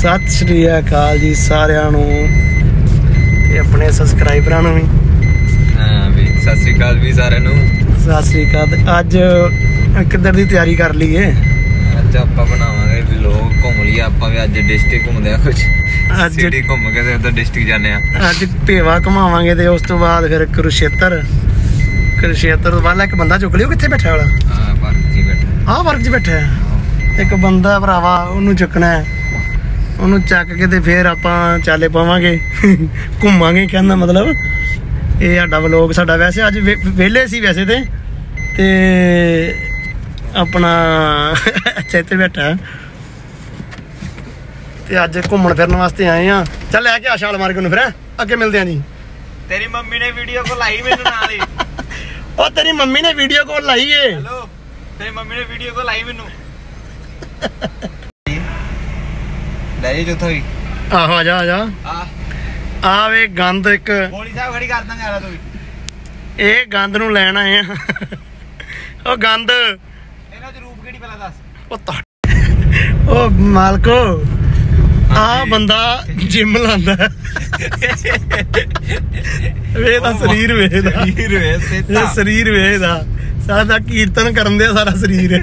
सत श्री अकाल जी सारिਆਂ ਨੂੰ ਤੇ ਆਪਣੇ ਸਬਸਕ੍ਰਾਈਬਰਾਂ ਨੂੰ ਵੀ। ਹਾਂ ਵੀ ਸਤਿ श्री अकाल ਵੀ ਸਾਰਿਆਂ ਨੂੰ। ਸਤਿ श्री अकाल। ਅੱਜ ਕਿੱਧਰ ਦੀ ਤਿਆਰੀ ਕਰ ਲਈਏ? ਅੱਜ ਆਪਾਂ ਬਣਾਵਾਂਗੇ ਵਲੌਗ, ਘੁੰਮ ਲਈ ਆਪਾਂ ਵੀ। ਅੱਜ ਡਿਸਟ੍ਰਿਕਟ ਘੁੰਮਦੇ ਆ, ਕੁਝ ਸਿਟੀ ਘੁੰਮ ਕੇ ਤੇ ਉਧਰ ਡਿਸਟ੍ਰਿਕਟ ਜਾਂਦੇ ਆ। ਅੱਜ ਭੇਵਾ ਘੁਮਾਵਾਂਗੇ ਤੇ ਉਸ ਤੋਂ ਬਾਅਦ ਫਿਰ ਕੁਰੂਸ਼ੇਤਰ ਤੋਂ ਬਾਅਦ ਇੱਕ ਬੰਦਾ ਚੁੱਕ ਲਿਓ। ਕਿੱਥੇ ਬੈਠਾ ਵਾਲਾ? ਹਾਂ ਪਾਰਕ 'ਚ ਬੈਠਾ। ਆਹ ਪਾਰਕ 'ਚ ਬੈਠਾ ਇੱਕ ਬੰਦਾ ਭਰਾਵਾ, ਉਹਨੂੰ ਚੁੱਕਣਾ ਹੈ। ਉਹਨੂੰ ਚੱਕ ਕੇ ਤੇ ਫਿਰ ਆਪਾਂ ਚਾਲੇ ਪਾਵਾਂਗੇ, ਘੁੰਮਾਂਗੇ। ਕਹਿੰਦਾ ਮਤਲਬ ਇਹ ਸਾਡਾ ਵਲੋਗ ਸਾਡਾ ਵੈਸੇ ਅੱਜ ਵਿਹਲੇ ਸੀ ਵੈਸੇ ਤੇ ਆਪਣਾ ਅੱਛਾ ਇੱਥੇ ਬੈਠਾ ਤੇ ਅੱਜ ਘੁੰਮਣ ਫਿਰਨ ਵਾਸਤੇ ਆਏ ਆ। ਚੱਲ ਲੈ ਕੇ ਆ ਛਾਲ ਮਾਰ ਕੇ ਉਹਨੂੰ, ਫਿਰ ਅੱਗੇ ਮਿਲਦੇ ਆ ਜੀ। ਤੇਰੀ ਮੰਮੀ ਨੇ ਵੀਡੀਓ ਕਾਲ ਲਾਈ ਮੈਨੂੰ ਨਾਲ ਹੀ। ਉਹ ਤੇਰੀ ਮੰਮੀ ਨੇ ਵੀਡੀਓ ਕਾਲ ਲਾਈ ਏ? ਹੈਲੋ, ਤੇਰੀ ਮੰਮੀ ਨੇ ਵੀਡੀਓ ਕਾਲ ਲਾਈ ਮੈਨੂੰ। ਲੈ ਜੀ ਚੌਥਾ ਵੀ। ਆਹੋ ਆ ਜਾ ਆ ਵੇ ਗੰਦ ਇੱਕ ਬੋਲੀ ਸਾਹਿਬ ਖੜੀ ਕਰ ਦਾਂਗੇ। ਆ ਤੂੰ ਇਹ ਗੰਦ ਨੂੰ ਲੈਣ ਆਏ ਆ। ਉਹ ਗੰਦ ਇਹਨਾਂ ਚ ਰੂਪ ਕਿਹੜੀ ਪਹਿਲਾਂ ਦੱਸ। ਉਹ ਮਾਲਕੋ ਆ ਬੰਦਾ ਜਿਮ ਲਾਂਦਾ। ਵੇਦਾ ਸਰੀਰ ਵੇਦਾ ਸਰੀਰ ਵੇਦਾ ਸਾਡਾ ਕੀਰਤਨ ਕਰਨ ਦੇ ਸਾਰਾ ਸਰੀਰ।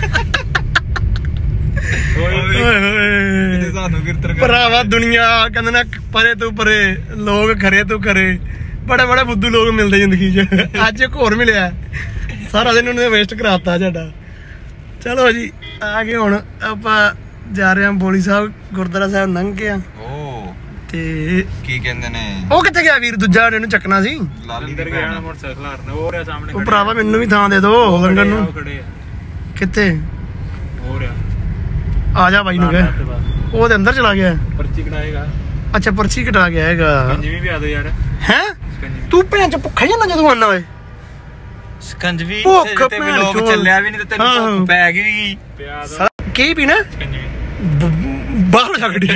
ਭਰਾਵਾ ਦੁਨੀਆ ਕਹਿੰਦੇ ਨਾ ਪਰੇ ਤੋਂ ਪਰੇ ਲੋਕ ਖਰੇ ਤੋਂ ਖਰੇ, ਬੜੇ ਬੜੇ ਬੁੱਧੂ ਲੋਕ ਮਿਲਦੇ ਜ਼ਿੰਦਗੀ 'ਚ। ਅੱਜ ਇੱਕ ਹੋਰ ਮਿਲਿਆ, ਸਾਰਾ ਦਿਨ ਉਹਨੇ ਵੇਸਟ ਕਰਾਤਾ ਸਾਡਾ। ਚਲੋ ਜੀ ਆ ਗਏ, ਹੁਣ ਆਪਾਂ ਜਾ ਰਹੇ ਹਾਂ ਬੋਲੀ ਸਾਹਿਬ ਗੁਰਦੁਆਰਾ ਸਾਹਿਬ ਲੰਘ ਕੇ ਆ। ਤੇ ਕੀ ਕਹਿੰਦੇ ਨੇ ਉਹ ਕਿੱਥੇ ਗਿਆ ਵੀਰ? ਦੂਜਾ ਇਹਨੂੰ ਚੱਕਣਾ ਸੀ। ਲਾਲੀ ਦੇ ਗਿਆ ਮੋਟਰਸਾਈਕਲ ਹਾਰਨ ਹੋ ਰਿਹਾ ਸਾਹਮਣੇ। ਉਹ ਭਰਾਵਾ ਮੈਨੂੰ ਵੀ ਥਾਂ ਦੇ ਦੋ ਲੰਘਣ ਨੂੰ। ਕਿੱਥੇ ਹੋ ਰਿਹਾ? ਆ ਜਾ ਬਾਈ ਨੂੰ ਕਹਿ, ਉਹ ਦੇ ਅੰਦਰ ਚਲਾ ਗਿਆ। ਪਰਚੀ ਕਟਾਏਗਾ। ਅੱਛਾ ਪਰਚੀ ਕਟਾ ਗਿਆ ਹੈਗਾ। ਜਿਵੇਂ ਵੀ ਆ ਦੋ ਯਾਰ। ਹੈ ਤੂੰ ਭੈਣ ਚ ਭੁੱਖਾ ਹੀ ਨਾ ਜਦੋਂ ਆਉਣਾ ਓਏ। ਸਕੰਜਵੀ ਭੁੱਖ ਤੇ ਵਲੌਗ ਚੱਲਿਆ ਵੀ ਨਹੀਂ ਤੇ ਤੈਨੂੰ ਭੁੱਖ ਪੈ ਗਈ। ਕੀ ਪੀਣਾ? ਬਾਹਰ ਜਾ ਗੱਡੀ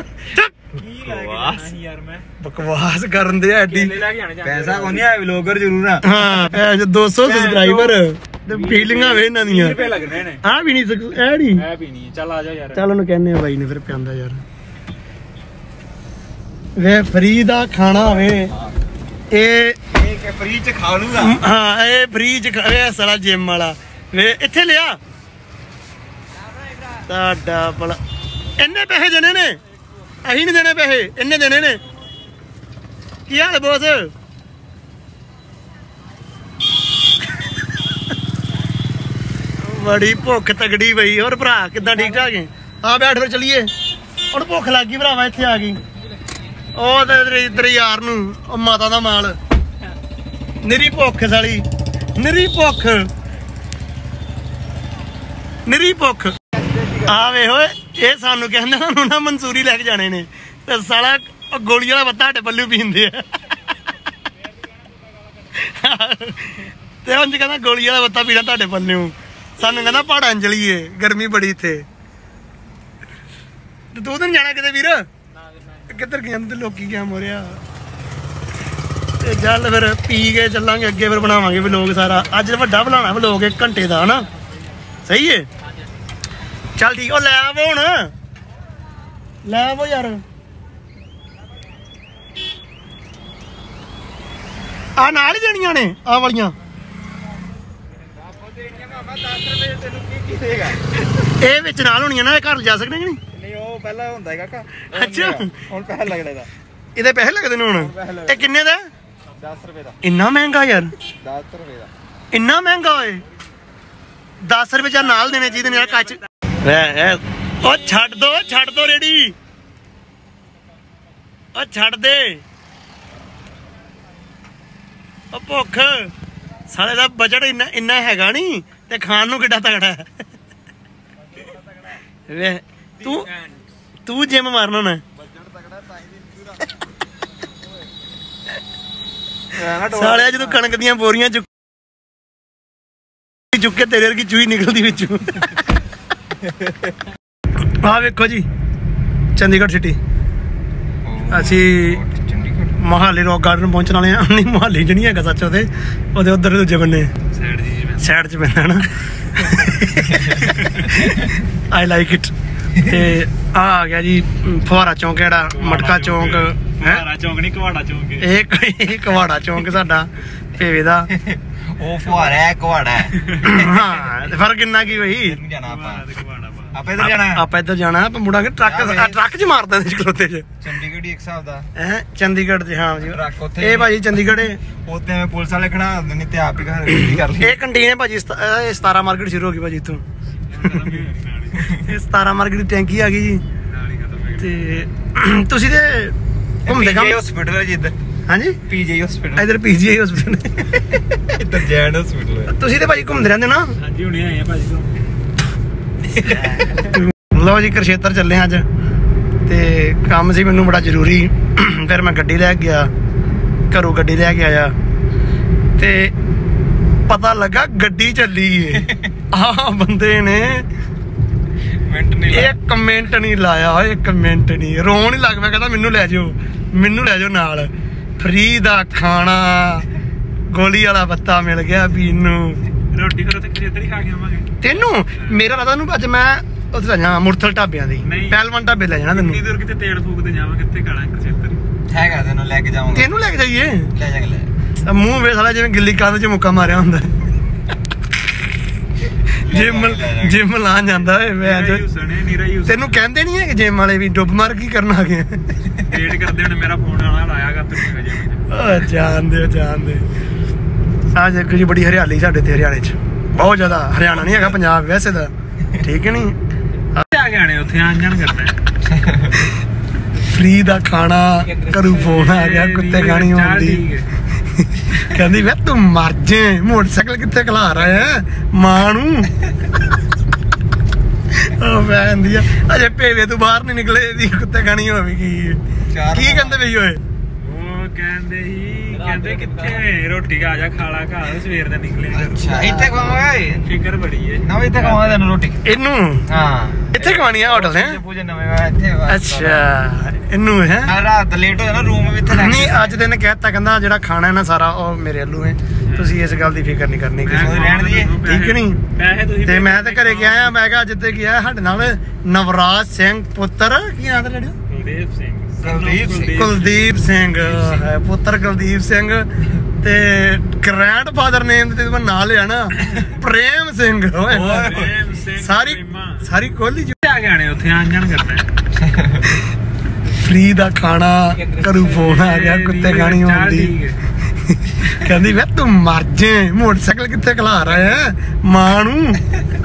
ਬਕਵਾਸ ਕਰਨ ਦੇ ਐਡੀ। ਪੈਸਾ ਕੋਈ ਨਹੀਂ ਆਇਆ, ਵਲੌਗਰ ਜ਼ਰੂਰ ਆ। ਹਾਂ 200 ਸਬਸਕ੍ਰਾਈਬਰ ਤੇ ਫੀਲਿੰਗਾਂ ਵੇ ਇਹਨਾਂ ਦੀਆਂ। ਰੁਪਏ ਲੱਗਣੇ ਨੇ। ਆ ਵੀ ਨਹੀਂ ਐ ਨਹੀਂ ਐ ਵੀ ਨਹੀਂ। ਚੱਲ ਆ ਜਾ ਯਾਰ। ਚੱਲ ਉਹਨੂੰ ਕਹਿੰਦੇ ਆ ਬਾਈ ਨੇ ਫਿਰ ਪਿਆਂਦਾ ਯਾਰ। ਵੇ ਫਰੀ ਦਾ ਖਾਣਾ ਹੋਵੇ ਇਹ ਫਰੀ ਚ ਖਾ ਲੂਗਾ। ਹਾਂ ਇਹ ਫਰੀ ਚ ਖਾਵੇ ਸਾਲਾ ਜਿਮ ਵਾਲਾ। ਵੇ ਇੱਥੇ ਲਿਆ ਤੁਹਾਡਾ ਭਲਾ। ਇੰਨੇ ਪੈਸੇ ਦੇਣੇ ਨੇ? ਅਸੀਂ ਨਹੀਂ ਦੇਣੇ ਪੈਸੇ, ਇੰਨੇ ਦੇਣੇ ਨੇ। ਕੀ ਹਾਲ ਬੋਸ? ਬੜੀ ਭੁੱਖ ਤਗੜੀ ਪਈ। ਹੋਰ ਭਰਾ ਕਿੱਦਾਂ? ਠੀਕ ਠਾਕ ਹੈ? ਆ ਬੈਠ ਫਿਰ ਚੱਲੀਏ। ਹੁਣ ਭੁੱਖ ਲੱਗ ਗਈ ਭਰਾਵਾ, ਇੱਥੇ ਆ ਗਈ। ਉਹ ਤੇ ਇੱਧਰ ਯਾਰ ਨੂੰ ਉਹ ਮਾਤਾ ਦਾ ਮਾਲ ਨਿਰੀ ਭੁੱਖ ਸਾਲੀ, ਨਿਰੀ ਭੁੱਖ ਨਿਰੀ ਭੁੱਖ। ਆ ਵੇ ਓਏ ਇਹ ਸਾਨੂੰ ਕਹਿੰਦੇ ਸਾਨੂੰ ਨਾ ਮਨਸੂਰੀ ਲੈ ਕੇ ਜਾਣੇ ਨੇ ਤੇ ਸਾਲਾ ਗੋਲੀ ਵਾਲਾ ਬੱਤਾ ਸਾਡੇ ਪੱਲੂ ਪੀਂਦੇ ਆ। ਤੇ ਹੁਣ ਕਹਿੰਦਾ ਗੋਲੀ ਵਾਲਾ ਬੱਤਾ ਪੀਣਾ ਤੁਹਾਡੇ ਪੱਲਿਓ। ਸਾਨੂੰ ਕਹਿੰਦਾ ਪਹਾੜਾਂ ਚਲੀਏ, ਗਰਮੀ ਬੜੀ ਇੱਥੇ। ਤੇ ਤੂੰ ਤਾਂ ਨੀ ਜਾਣਾ ਕਿਤੇ ਵੀਰ? ਕਿੱਧਰ ਗਿਆ ਤੇ ਲੋਕੀ ਕਿਆ ਮੋਰਿਆ। ਤੇ ਚੱਲ ਫਿਰ ਪੀ ਕੇ ਚੱਲਾਂਗੇ ਅੱਗੇ, ਫਿਰ ਬਣਾਵਾਂਗੇ ਵਲੋਗ ਸਾਰਾ। ਅੱਜ ਵੱਡਾ ਬਣਾਉਣਾ ਵਲੋਗ 1 ਘੰਟੇ ਦਾ, ਹਨਾ? ਸਹੀ ਹੈ। ਚੱਲ ਠੀਕ। ਉਹ ਲੈ ਆਵੋ ਹੁਣ, ਲੈ ਆਵੋ ਯਾਰ। ਆ ਨਾਲ ਹੀ ਦੇਣੀਆਂ ਨੇ ਆ ਵਾਲੀਆਂ? ਇਹ ਵਿੱਚ ਨਾਲ ਹੋਣੀਆਂ ਨਾ, ਘਰ ਜਾ ਸਕਦੇ ਕਿ ਨਹੀਂ? ਨਹੀਂ ਉਹ ਪਹਿਲਾਂ ਹੁੰਦਾ ਹੈ ਕਾਕਾ। ਅੱਛਾ ਹੁਣ ਪੈਸੇ ਲੱਗਦੇ ਇਹਦਾ। ਇਹਦੇ ਪੈਸੇ ਲੱਗਦੇ ਨੇ ਹੁਣ? ਇਹ ਕਿੰਨੇ ਦਾ? 10 ਰੁਪਏ ਦਾ। ਇੰਨਾ ਮਹਿੰਗਾ ਯਾਰ? 10 ਰੁਪਏ ਦਾ ਇੰਨਾ ਮਹਿੰਗਾ ਓਏ? 10 ਰੁਪਏ ਚ ਨਾਲ ਦੇਣੇ ਚਾਹੀਦੇ ਨੇ ਯਾਰ ਕੱਚ। ਉਹ ਛੱਡ ਦੋ ਰੇੜੀ, ਉਹ ਛੱਡ ਦੇ। ਉਹ ਭੁੱਖ ਸਾਲੇ ਦਾ ਬਜਟ ਇੰਨਾ ਹੈਗਾ ਨਹੀਂ ਤੇ ਖਾਣ ਨੂੰ ਕਿੱਡਾ ਤਗੜਾ ਹੈ। ਵੇ ਤੂੰ ਜਿਮ ਮਾਰਨਾ ਨਾ। ਸਾਲਿਆ ਜਦੋਂ ਕਣਕ ਦੀਆਂ ਬੋਰੀਆਂ ਚੁੱਕ ਕੇ ਤੇਰੇ ਵਰਗੀ ਚੂਹੀ ਨਿਕਲਦੀ ਵਿੱਚੋਂ। ਆ ਵੇਖੋ ਜੀ ਚੰਡੀਗੜ੍ਹ ਸਿਟੀ। ਅਸੀਂ ਮੋਹਾਲੀ ਰੌਕ ਗਾਰਡਨ ਪਹੁੰਚਣ ਵਾਲੇ ਆ। ਨਹੀਂ ਮੋਹਾਲੀ 'ਚ ਨਹੀਂ ਹੈਗਾ ਸੱਚ, ਉਹਦੇ ਉੱਧਰ ਦੂਜੇ ਬੰਨੇ ਸਾਈਡ 'ਚ ਪੈਂਦਾ ਨਾ। I like it. ਤੇ ਆ ਗਿਆ ਜੀ ਫੁਹਾਰਾ ਚੌਂਕ, ਜਿਹੜਾ ਮਟਕਾ ਚੌਂਕ ਹੈ। ਫੁਹਾਰਾ ਚੌਂਕ ਨਹੀਂ, ਕਵਾੜਾ ਚੌਂਕ ਹੈ। ਇਹ ਕਵਾੜਾ ਚੌਂਕ ਸਾਡਾ ਭੇਵੇ ਦਾ। ਉਹ ਫੁਹਾਰਾ ਹੈ, ਕਵਾੜਾ ਹੈ। ਹਾਂ ਤੇ ਫਰਕ ਕਿੰਨਾ ਕੀ ਬਈ। ਜਾਣਾ ਕਵਾੜਾ ਤੇ ਕਵਾੜਾ ਬਾ। ਆਪਾਂ ਇੱਧਰ ਜਾਣਾ। ਆਪਾਂ ਇੱਧਰ ਜਾਣਾ, ਆਪਾਂ ਮੁੜਾਂਗੇ ਟਰੱਕ 'ਚ ਮਾਰਦੇ ਨੇ ਖਲੋਤੇ 'ਚ। ਚੰਡੀਗੜ੍ਹ ਇੱਕ ਹਿਸਾਬ ਦਾ ਹੈ ਚੰਡੀਗੜ੍ਹ 'ਚ। ਹਾਂ ਜੀ ਟਰੱਕ ਉੱਥੇ ਇਹ ਭਾਜੀ ਚੰਡੀਗੜ੍ਹ ਉੱਥੇ ਮੈਂ ਪੁਲਿਸ ਵਾਲੇ ਖੜਾ ਦਿੰਦੇ ਨਹੀਂ ਤੇ ਆਪ ਹੀ ਗੱਡੀ ਕਰ ਲਈ। ਇਹ ਕੰਟੀਨ ਹੈ ਭਾਜੀ। ਇਹ 17 ਮਾਰਕੀਟ ਸ਼ੁਰੂ ਹੋ ਗਈ ਭਾਜੀ ਇੱਥੋਂ। ਇਹ 17 ਮਾਰਕੀਟ ਦੀ ਟੈਂਕੀ ਆ ਗਈ ਜੀ। ਤੇ ਤੁਸੀਂ ਤੇ ਘੁੰਮਦੇ ਕੰਮ ਹਸਪੀਟਲ ਹੈ ਜੀ ਇੱਧਰ। ਹਾਂਜੀ ਪੀਜੀ ਹਸਪੀਟਲ। ਇਧਰ ਪੀਜੀਆਈ ਹਸਪੀਟਲ। ਇੱਧਰ ਜੈਨ ਹਸਪੀਟਲ ਹੈ। ਤੁਸੀਂ ਤੇ ਭਾਜੀ ਘੁੰਮਦੇ ਰਹਿੰਦੇ ਨਾ। ਹਾਂਜੀ ਹੁਣੇ ਆਏ ਆ ਭਾਜੀ ਤੋਂ। ਲਓ ਜੀ ਕੁਰਸ਼ੇਤਰ ਚੱਲੇ ਅੱਜ ਤੇ ਕੰਮ ਸੀ ਮੈਨੂੰ ਬੜਾ ਜ਼ਰੂਰੀ। ਫਿਰ ਮੈਂ ਗੱਡੀ ਲੈ ਕੇ ਗਿਆ, ਘਰੋਂ ਗੱਡੀ ਲੈ ਕੇ ਆਇਆ ਤੇ ਪਤਾ ਲੱਗਾ ਗੱਡੀ ਚੱਲੀ ਏ। ਆਹ ਬੰਦੇ ਨੇ ਮਿੰਟ ਨਹੀਂ ਇੱਕ ਮਿੰਟ ਨਹੀਂ ਲਾਇਆ, ਇੱਕ ਮਿੰਟ ਨਹੀਂ। ਰੋਣ ਹੀ ਲੱਗ ਪਿਆ, ਕਹਿੰਦਾ ਮੈਨੂੰ ਲੈ ਜਾਓ, ਮੈਨੂੰ ਲੈ ਜਾਓ ਨਾਲ। ਫ੍ਰੀ ਦਾ ਖਾਣਾ, ਗੋਲੀ ਵਾਲਾ ਬੱਤਾ ਮਿਲ ਗਿਆ ਪੀਣ ਨੂੰ। ਰੋਟੀ ਫਿਰ ਉੱਥੇ ਖੇਤਰ ਹੀ ਖਾ ਕੇ ਆਵਾਂਗੇ। ਤੈਨੂੰ ਮੇਰਾ ਲੱਗਦਾ ਨੂੰ ਅੱਜ ਮੈਂ ਉੱਥੇ ਲੈ ਜਾਣਾ ਮੁਰਥਲ ਢਾਬਿਆਂ ਦੀ। ਨਹੀਂ। ਪਹਿਲਵਾਨ ਢਾਬੇ ਲੈ ਜਾਣਾ ਤੈਨੂੰ। ਕਿੰਨੀ ਦੂਰ ਕਿਤੇ ਤੇਲ ਫੂਕਦੇ ਜਾਵਾਂ, ਕਿੱਥੇ ਖਾਣਾ ਖੇਤਰ ਹੈਗਾ ਤੈਨੂੰ ਲੈ ਕੇ ਜਾਵਾਂਗੇ। ਤੈਨੂੰ ਲੈ ਕੇ ਜਾਈਏ। ਲੈ ਜਾਗੇ ਲੈ। ਮੂੰਹ ਵੇ ਸਾਲਾ ਜਿਵੇਂ ਗਿੱਲੀ ਕੰਧ 'ਚ ਮੁੱਕਾ ਮਾਰਿਆ ਹੁੰਦਾ। ਜਿਮ ਲਾ ਜਾਂਦਾ ਏ ਮੈਂ ਤੈਨੂੰ ਕਹਿੰਦੇ ਨਹੀਂ ਹੈ ਕਿ ਜਿਮ ਵਾਲੇ ਵੀ ਡੁੱਬ ਮਾਰ ਕੀ ਕਰਨ ਆ ਗਏ। ਵੇਟ ਕਰਦੇ ਹੁਣ ਮੇਰਾ ਫੋਨ ਆਣਾ ਲਾਇਆਗਾ ਤੈਨੂੰ ਜਿਮ। ਜਾਣਦੇ ਅੱਜ ਕੁਝ ਬੜੀ ਹਰਿਆਲੀ ਸਾਡੇ ਤੇ ਹਰਿਆਣੇ 'ਚ ਬਹੁਤ ਜ਼ਿਆਦਾ। ਹਰਿਆਣਾ ਨਹੀਂ ਹੈਗਾ, ਪੰਜਾਬ ਵੈਸੇ ਤਾਂ ਠੀਕ ਨਹੀਂ। ਆ ਗਏ ਉੱਥੇ ਆਣ ਜਾਣ ਕਰਨਾ। ਫ੍ਰੀ ਦਾ ਖਾਣਾ, ਘਰੋਂ ਫੋਨ ਆ ਗਿਆ, ਕੁੱਤੇ ਖਾਣੀ ਹੁੰਦੀ। ਕਹਿੰਦੀ ਵੇ ਤੂੰ ਮਰ ਜੇ, ਮੋਟਰਸਾਈਕਲ ਕਿੱਥੇ ਖਲਾ ਰਿਹਾ ਹੈ ਮਾਂ ਨੂੰ। ਉਹ ਕਹਿੰਦੀ ਆ ਅਜੇ ਭੇਵੇ ਤੂੰ ਬਾਹਰ ਨਹੀਂ ਨਿਕਲੇ ਦੀ ਕੁੱਤੇ ਖਾਣੀ ਹੋਵੇਗੀ। ਕੀ ਕਹਿੰਦੇ ਬਈ ਓਏ? ਉਹ ਕਹਿੰਦੇ ਕਿੱਥੇ ਰੋਟੀ ਆ ਜਾ ਖਾ ਲਾ ਘਰ, ਸਵੇਰ ਦਾ ਨਿਕਲੇ। ਅੱਛਾ ਇੱਥੇ ਖਵਾਵਾਂਗੇ। ਫਿਕਰ ਬੜੀ ਏ ਨਾ ਇੱਥੇ ਖਵਾਵਾਂਗੇ ਤੈਨੂੰ ਰੋਟੀ। ਇਹਨੂੰ ਹਾਂ ਇੱਥੇ ਖਵਾਣੀ ਆ ਹੋਟਲ ਹੈ। ਪੂਜੇ ਨਵੇਂ ਇੱਥੇ। ਅੱਛਾ ਇਹਨੂੰ ਹੈ। ਰਾਤ ਲੇਟ ਹੋ ਜਾਣਾ, ਰੂਮ ਵੀ ਇੱਥੇ ਨਹੀਂ ਅੱਜ ਦਿਨ ਕਹਿਤਾ, ਕਹਿੰਦਾ ਜਿਹੜਾ ਖਾਣਾ ਹੈ ਨਾ ਸਾਰਾ ਉਹ ਮੇਰੇ ਵੱਲੋਂ ਹੈ, ਤੁਸੀਂ ਇਸ ਗੱਲ ਦੀ ਫਿਕਰ ਨਹੀਂ ਕਰਨੀ। ਰਹਿਣ ਦੀਏ ਠੀਕ ਨਹੀਂ। ਪੈਸੇ ਤੁਸੀਂ ਤੇ ਮੈਂ ਤੇ ਘਰੇ ਗਿਆ ਆ, ਮੈਂ ਕਿਹਾ ਅੱਜ ਤੇ ਗਿਆ ਸਾਡੇ ਨਾਲ ਨਵਰਾਜ ਸਿੰਘ ਪੁੱਤਰ ਕੀ ਨਾਂ ਦਾ ਕੁਲਦੀਪ ਸਿੰਘ। ਕੁਲਦੀਪ ਸਿੰਘ ਹੈ ਪੁੱਤਰ ਕੁਲਦੀਪ ਸਿੰਘ। ਤੇ ਗ੍ਰੈਂਡਫਾਦਰ ਨੇਮ ਤੇ ਮੈਂ ਨਾਂ ਲਿਆ ਨਾ ਪ੍ਰੇਮ ਸਿੰਘ। ਓਏ ਸਾਰੀ ਕੋਹਲੀ ਆ ਗਏ ਉੱਥੇ ਆਣ ਜਾਣ ਕਰਨਾ। ਫ੍ਰੀ ਦਾ ਖਾਣਾ, ਘਰੋਂ ਫੋਨ ਆ ਗਿਆ, ਕੁੱਤੇ ਖਾਣੀ ਹੁੰਦੀ। ਕਹਿੰਦੀ ਵੇ ਤੂੰ ਮਰ ਜੇ, ਮੋਟਰਸਾਈਕਲ ਕਿੱਥੇ ਖਲਾ ਰਿਹਾ ਹੈ ਮਾਂ ਨੂੰ।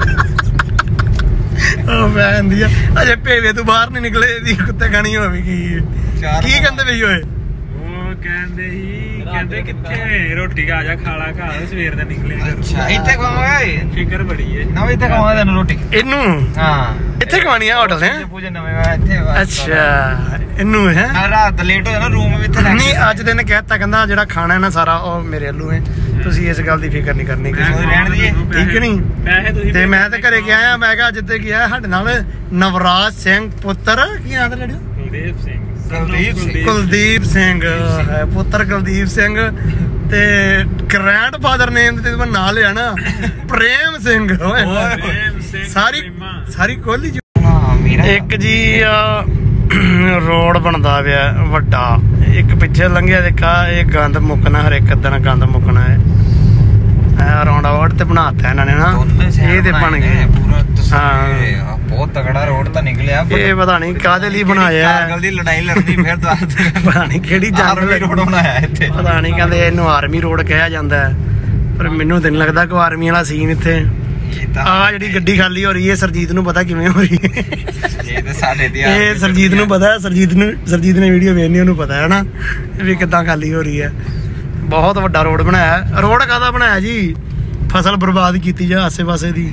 ਉਹ ਕਹਿੰਦੀ ਆ ਅਜੇ ਭੇਵੇ ਤੂੰ ਬਾਹਰ ਨਹੀਂ ਨਿਕਲੇ ਦੀ ਕੁੱਤੇ ਖਾਣੀ ਹੋਵੇਗੀ। ਕੀ ਕਹਿੰਦੇ ਬਈ ਓਏ? ਉਹ ਕਹਿੰਦੇ ਕਿੱਥੇ ਰੋਟੀ ਆ ਜਾ ਖਾ ਲਾ ਘਰ, ਸਵੇਰ ਦਾ ਨਿਕਲੇ। ਅੱਛਾ ਇੱਥੇ ਖਵਾਵਾਂਗੇ। ਫਿਕਰ ਬੜੀ ਏ ਨਾ ਇੱਥੇ ਖਵਾਵਾਂਗੇ ਤੈਨੂੰ ਰੋਟੀ। ਇਹਨੂੰ ਹਾਂ ਇੱਥੇ ਖਵਾਣੀ ਆ ਹੋਟਲ ਹੈ। ਪੂਜੇ ਨਵੇਂ ਇੱਥੇ। ਅੱਛਾ ਇਹਨੂੰ ਹੈ। ਰਾਤ ਲੇਟ ਹੋ ਜਾਣਾ, ਰੂਮ ਵੀ ਇੱਥੇ। ਨਹੀਂ ਅੱਜ ਦਿਨ ਕਹਿਤਾ, ਕਹਿੰਦਾ ਜਿਹੜਾ ਖਾਣਾ ਹੈ ਨਾ ਸਾਰਾ ਉਹ ਮੇਰੇ ਵੱਲੋਂ ਹੈ, ਤੁਸੀਂ ਇਸ ਗੱਲ ਦੀ ਫਿਕਰ ਨਹੀਂ ਕਰਨੀ। ਰਹਿਣ ਦੀਏ ਠੀਕ ਨਹੀਂ। ਪੈਸੇ ਤੁਸੀਂ ਤੇ ਮੈਂ ਤੇ ਘਰੇ ਗਿਆ ਆ, ਮੈਂ ਕਿਹਾ ਅੱਜ ਤੇ ਗਿਆ ਸਾਡੇ ਨਾਲ ਨਵਰਾਜ ਸਿੰਘ ਪੁੱਤਰ ਕੀ ਨਾਂ ਦਾ ਕੁਲਦੀਪ ਸਿੰਘ। ਕੁਲਦੀਪ ਸਿੰਘ ਹੈ ਪੁੱਤਰ ਕੁਲਦੀਪ ਸਿੰਘ। ਤੇ ਗ੍ਰੈਂਡਫਾਦਰ ਨੇਮ ਤੇ ਮੈਂ ਨਾਂ ਲਿਆ ਨਾ ਪ੍ਰੇਮ ਸਿੰਘ। ਓਏ ਸਾਰੀ ਕੋਹਲੀ। ਇੱਕ ਜੀ ਰੋਡ ਬਣਦਾ ਪਿਆ ਵੱਡਾ, ਇੱਕ ਪਿੱਛੇ ਲੰਘਿਆ ਦੇਖਾ। ਇਹ ਗੰਦ ਮੁੱਕਣਾ, ਹਰ ਇੱਕ ਦਿਨ ਗੰਦ ਮੁੱਕਣਾ ਹੈ। ਰਾਉਂਡ ਅਬਾਊਟ ਤੇ ਬਣਾਤਾ ਇਹਨਾਂ ਨੇ ਨਾ, ਇਹ ਤੇ ਬਣ ਗਏ ਹਾਂ। ਬਹੁਤ ਤਗੜਾ ਰੋਡ ਤਾਂ ਨਿਕਲਿਆ। ਇਹ ਪਤਾ ਨਹੀਂ ਕਾਹਦੇ ਲਈ ਬਣਾਇਆ। ਕਾਰਗਿਲ ਦੀ ਲੜਾਈ ਲੜਨੀ ਫਿਰ ਪਤਾ ਨਹੀਂ ਕਿਹੜੀ ਜੰਗ ਰੋਡ ਬਣਾਇਆ ਇੱਥੇ। ਪਤਾ ਨਹੀਂ ਕਹਿੰਦੇ ਇਹਨੂੰ ਆਰਮੀ ਰੋਡ ਕਿਹਾ ਜਾਂਦਾ ਹੈ, ਪਰ ਮੈਨੂੰ ਤਾਂ ਨਹੀਂ ਲੱਗਦਾ ਕੋਈ ਆਰਮੀ ਵਾਲਾ ਸੀਨ ਇੱਥੇ। ਆ ਜਿਹੜੀ ਗੱਡੀ ਖਾਲੀ ਹੋ ਰਹੀ ਹੈ ਸਰਜੀਤ ਨੂੰ ਪਤਾ ਕਿਵੇਂ ਹੋ ਰਹੀ ਹੈ। ਇਹ ਤੇ ਸਾਡੇ ਦੀ ਇਹ ਸਰਜੀਤ ਨੂੰ ਪਤਾ, ਸਰਜੀਤ ਨੇ ਵੀਡੀਓ ਵੇਖਣੀ, ਉਹਨੂੰ ਪਤਾ ਹੈ ਨਾ ਵੀ ਕਿੱਦਾਂ ਖਾਲੀ ਹੋ ਰਹੀ ਹੈ। ਬਹੁਤ ਵੱਡਾ ਰੋਡ ਬਣਾਇਆ। ਰੋਡ ਕਾਹਦਾ ਬਣਾਇਆ ਜੀ? ਫਸਲ ਬਰਬਾਦ ਕੀਤੀ ਜਾ ਆਸੇ ਪਾਸੇ ਦੀ।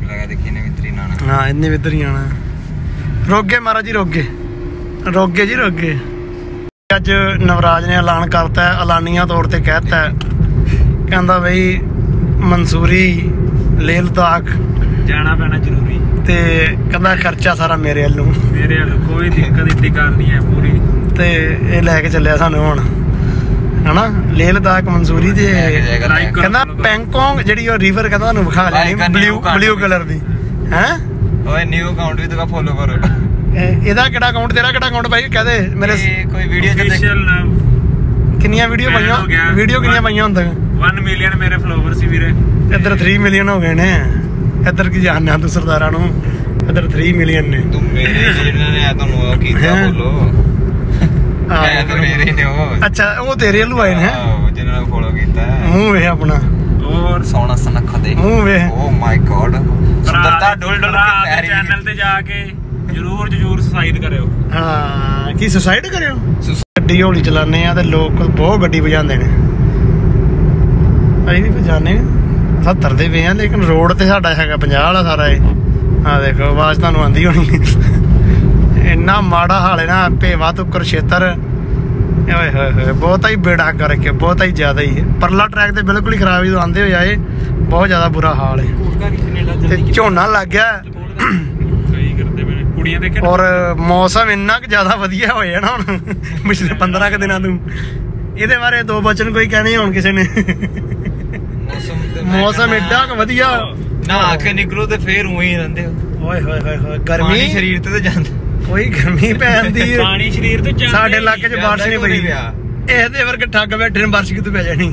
ਹਾਂ ਇੰਨੇ ਇੱਧਰ ਹੀ ਆਣਾ। ਰੋਗੇ ਮਹਾਰਾਜ ਜੀ, ਰੋਗੇ ਜੀ ਰੋਗੇ। ਅੱਜ ਨਵਰਾਜ ਨੇ ਐਲਾਨ ਕਰਤਾ, ਐਲਾਨੀਆਂ ਤੌਰ ਤੇ ਕਹਿਤਾ, ਕਹਿੰਦਾ ਬਈ ਮਨਸੂਰੀ ਲੇਹ ਲਦਾਖ ਜਾਣਾ ਪੈਣਾ ਜ਼ਰੂਰੀ। ਤੇ ਕਹਿੰਦਾ ਖਰਚਾ ਸਾਰਾ ਮੇਰੇ ਵੱਲੋਂ ਕੋਈ ਦਿੱਕਤ ਇੱਡੀ ਗੱਲ ਨਹੀਂ ਹੈ ਪੂਰੀ। ਤੇ ਇਹ ਲੈ ਕੇ ਚੱਲਿਆ ਸਾਨੂੰ ਹੁਣ ਹਨਾ ਲੇਹ ਲਦਾਖ ਮਨਸੂਰੀ। ਤੇ ਕਹਿੰਦਾ ਪੈਂਕੋਂਗ ਜਿਹੜੀ ਉਹ ਰਿਵਰ ਕਹਿੰਦਾ ਤੁਹਾਨੂੰ ਵਿਖਾ ਲੈਣੀ ਬਲੂ ਕਲਰ ਦੀ ਹੈ। ਓਏ ਨਿਊ ਅਕਾਊਂਟ ਵੀ ਤੂੰ ਫੋਲੋ ਕਰੋ। ਇਹਦਾ ਕਿਹੜਾ ਅਕਾਊਂਟ, ਤੇਰਾ ਕਿਹੜਾ ਅਕਾਊਂਟ ਭਾਈ ਕਹਦੇ ਮੇਰੇ? ਕੋਈ ਵੀਡੀਓ ਚ Official ਨਾਮ ਕਿੰਨੀਆਂ ਵੀਡੀਓ ਪਾਈਆਂ? ਵੀਡੀਓ ਕਿੰਨੀਆਂ ਪਾਈਆਂ ਹੁਣ ਤੱਕ? 1 ਮਿਲੀਅਨ ਮੇਰੇ ਫਲੋਵਰ ਸੀ ਵੀਰੇ। ਇੱਧਰ 3 ਮਿਲੀਅਨ ਹੋ ਗਏ ਨੇ। ਇੱਧਰ ਕੀ ਜਾਣਨਾ ਤੂੰ ਸਰਦਾਰਾਂ ਨੂੰ, ਇੱਧਰ 3 ਮਿਲੀਅਨ ਨੇ। ਤੂੰ ਮੇਰੇ ਜਿਹਨਾਂ ਨੇ ਤੁਹਾਨੂੰ ਉਹ ਕੀਤਾ ਬੋਲੋ ਹੈ ਤਾਂ ਮੇਰੇ ਨੇ ਉਹ। ਅੱਛਾ ਉਹ ਤੇਰੇ ਵੱਲੋਂ ਆਏ ਨੇ ਜਿਹਨਾਂ ਨੇ ਫੋਲੋ ਕੀਤਾ। ਮੂੰਹ ਵੇਖ ਆਪਣਾ, ਹੋਰ ਸੋਹਣਾ ਸੁਨੱਖਾ ਦੇ ਮੂੰਹ ਵੇਖ। ਓ ਮਾਈ ਗॉड ਸੁੰਦਰਤਾ ਡੋਲ ਡੋਲ ਕੇ ਲੈ ਰਹੀ ਹੈ। ਚੈਨਲ ਤੇ ਜਾ ਕੇ ਜਰੂਰ ਸੁਸਾਈਡ ਕਰਿਓ। ਹਾਂ ਕੀ ਸੁਸਾਈਡ ਕਰਿਓ? ਗੱਡੀ ਹੌਲੀ ਚਲਾਉਂਦੇ ਆ ਤੇ ਲੋਕ ਬਹੁਤ ਗੱਡੀ ਵਜਾਉਂਦੇ ਨੇ। ਅਸੀਂ ਨਹੀਂ ਵਜਾਉਂਦੇ 70 ਦੇ ਪਏ ਆ, ਲੇਕਿਨ ਰੋਡ ਤੇ ਸਾਡਾ ਹੈਗਾ 50 ਵਾਲਾ ਸਾਰਾ ਇਹ। ਆਹ ਦੇਖੋ ਆਵਾਜ਼ ਤੁਹਾਨੂੰ ਆਉਂਦੀ ਹੋਣੀ। ਇੰਨਾ ਮਾੜਾ ਹਾਲ ਹੈ ਨਾ ਭੇਵਾ ਤੋਂ ਕੁਰਸ਼ੇਤਰ। ਓਏ ਹੋਏ ਹੋਏ ਬਹੁਤਾ ਹੀ ਬੇੜਾ ਕਰਕੇ, ਬਹੁਤਾ ਹੀ ਜ਼ਿਆਦਾ ਹੀ। ਪਰਲਾ ਟਰੈਕ ਤੇ ਬਿਲਕੁਲ ਹੀ ਖਰਾਬ ਜਦੋਂ ਆਉਂਦੇ ਹੋ ਜਾਏ, ਬਹੁਤ ਜ਼ਿਆਦਾ ਬੁਰਾ ਹਾਲ ਹੈ। ਤੇ ਝੋਨਾ ਲੱਗ ਗਿਆ ਕੁੜੀਆਂ ਦੇ ਔਰ ਮੌਸਮ ਇੰਨਾ ਕੁ ਜ਼ਿਆਦਾ ਵਧੀਆ ਹੋਇਆ ਨਾ ਹੁਣ ਪਿਛਲੇ 15 ਕੁ ਦਿਨਾਂ ਤੋਂ। ਇਹਦੇ ਬਾਰੇ 2 ਬਚਨ ਕੋਈ ਕਹਿਣੇ ਹੁਣ ਕਿਸੇ ਨੇ। ਮੌਸਮ ਐਡਾ ਕੁ ਵਧੀਆ ਨਾ ਕੇ ਨਿਕਲੋ ਤੇ ਫੇਰ ਉਹੀ ਰਹਿੰਦੇ ਹੋ। ਓਏ ਹੋਏ ਹੋਏ ਹੋਏ ਗਰਮੀ ਸਰੀਰ ਤੇ ਜਾਂਦਾ, ਕੋਈ ਗਰਮੀ ਪੈਂਦੀ ਹੈ। ਪਾਣੀ ਸਰੀਰ ਤੇ ਜਾਂਦਾ। ਸਾਡੇ ਇਲਾਕੇ 'ਚ ਬਾਰਿਸ਼ ਨਹੀਂ ਪਈ। ਇਹਦੇ ਵਰਗੇ ਠੱਗ ਬੈਠੇ ਨੇ, ਬਾਰਿਸ਼ ਕਿਤੋਂ ਪੈ ਜਾਣੀ।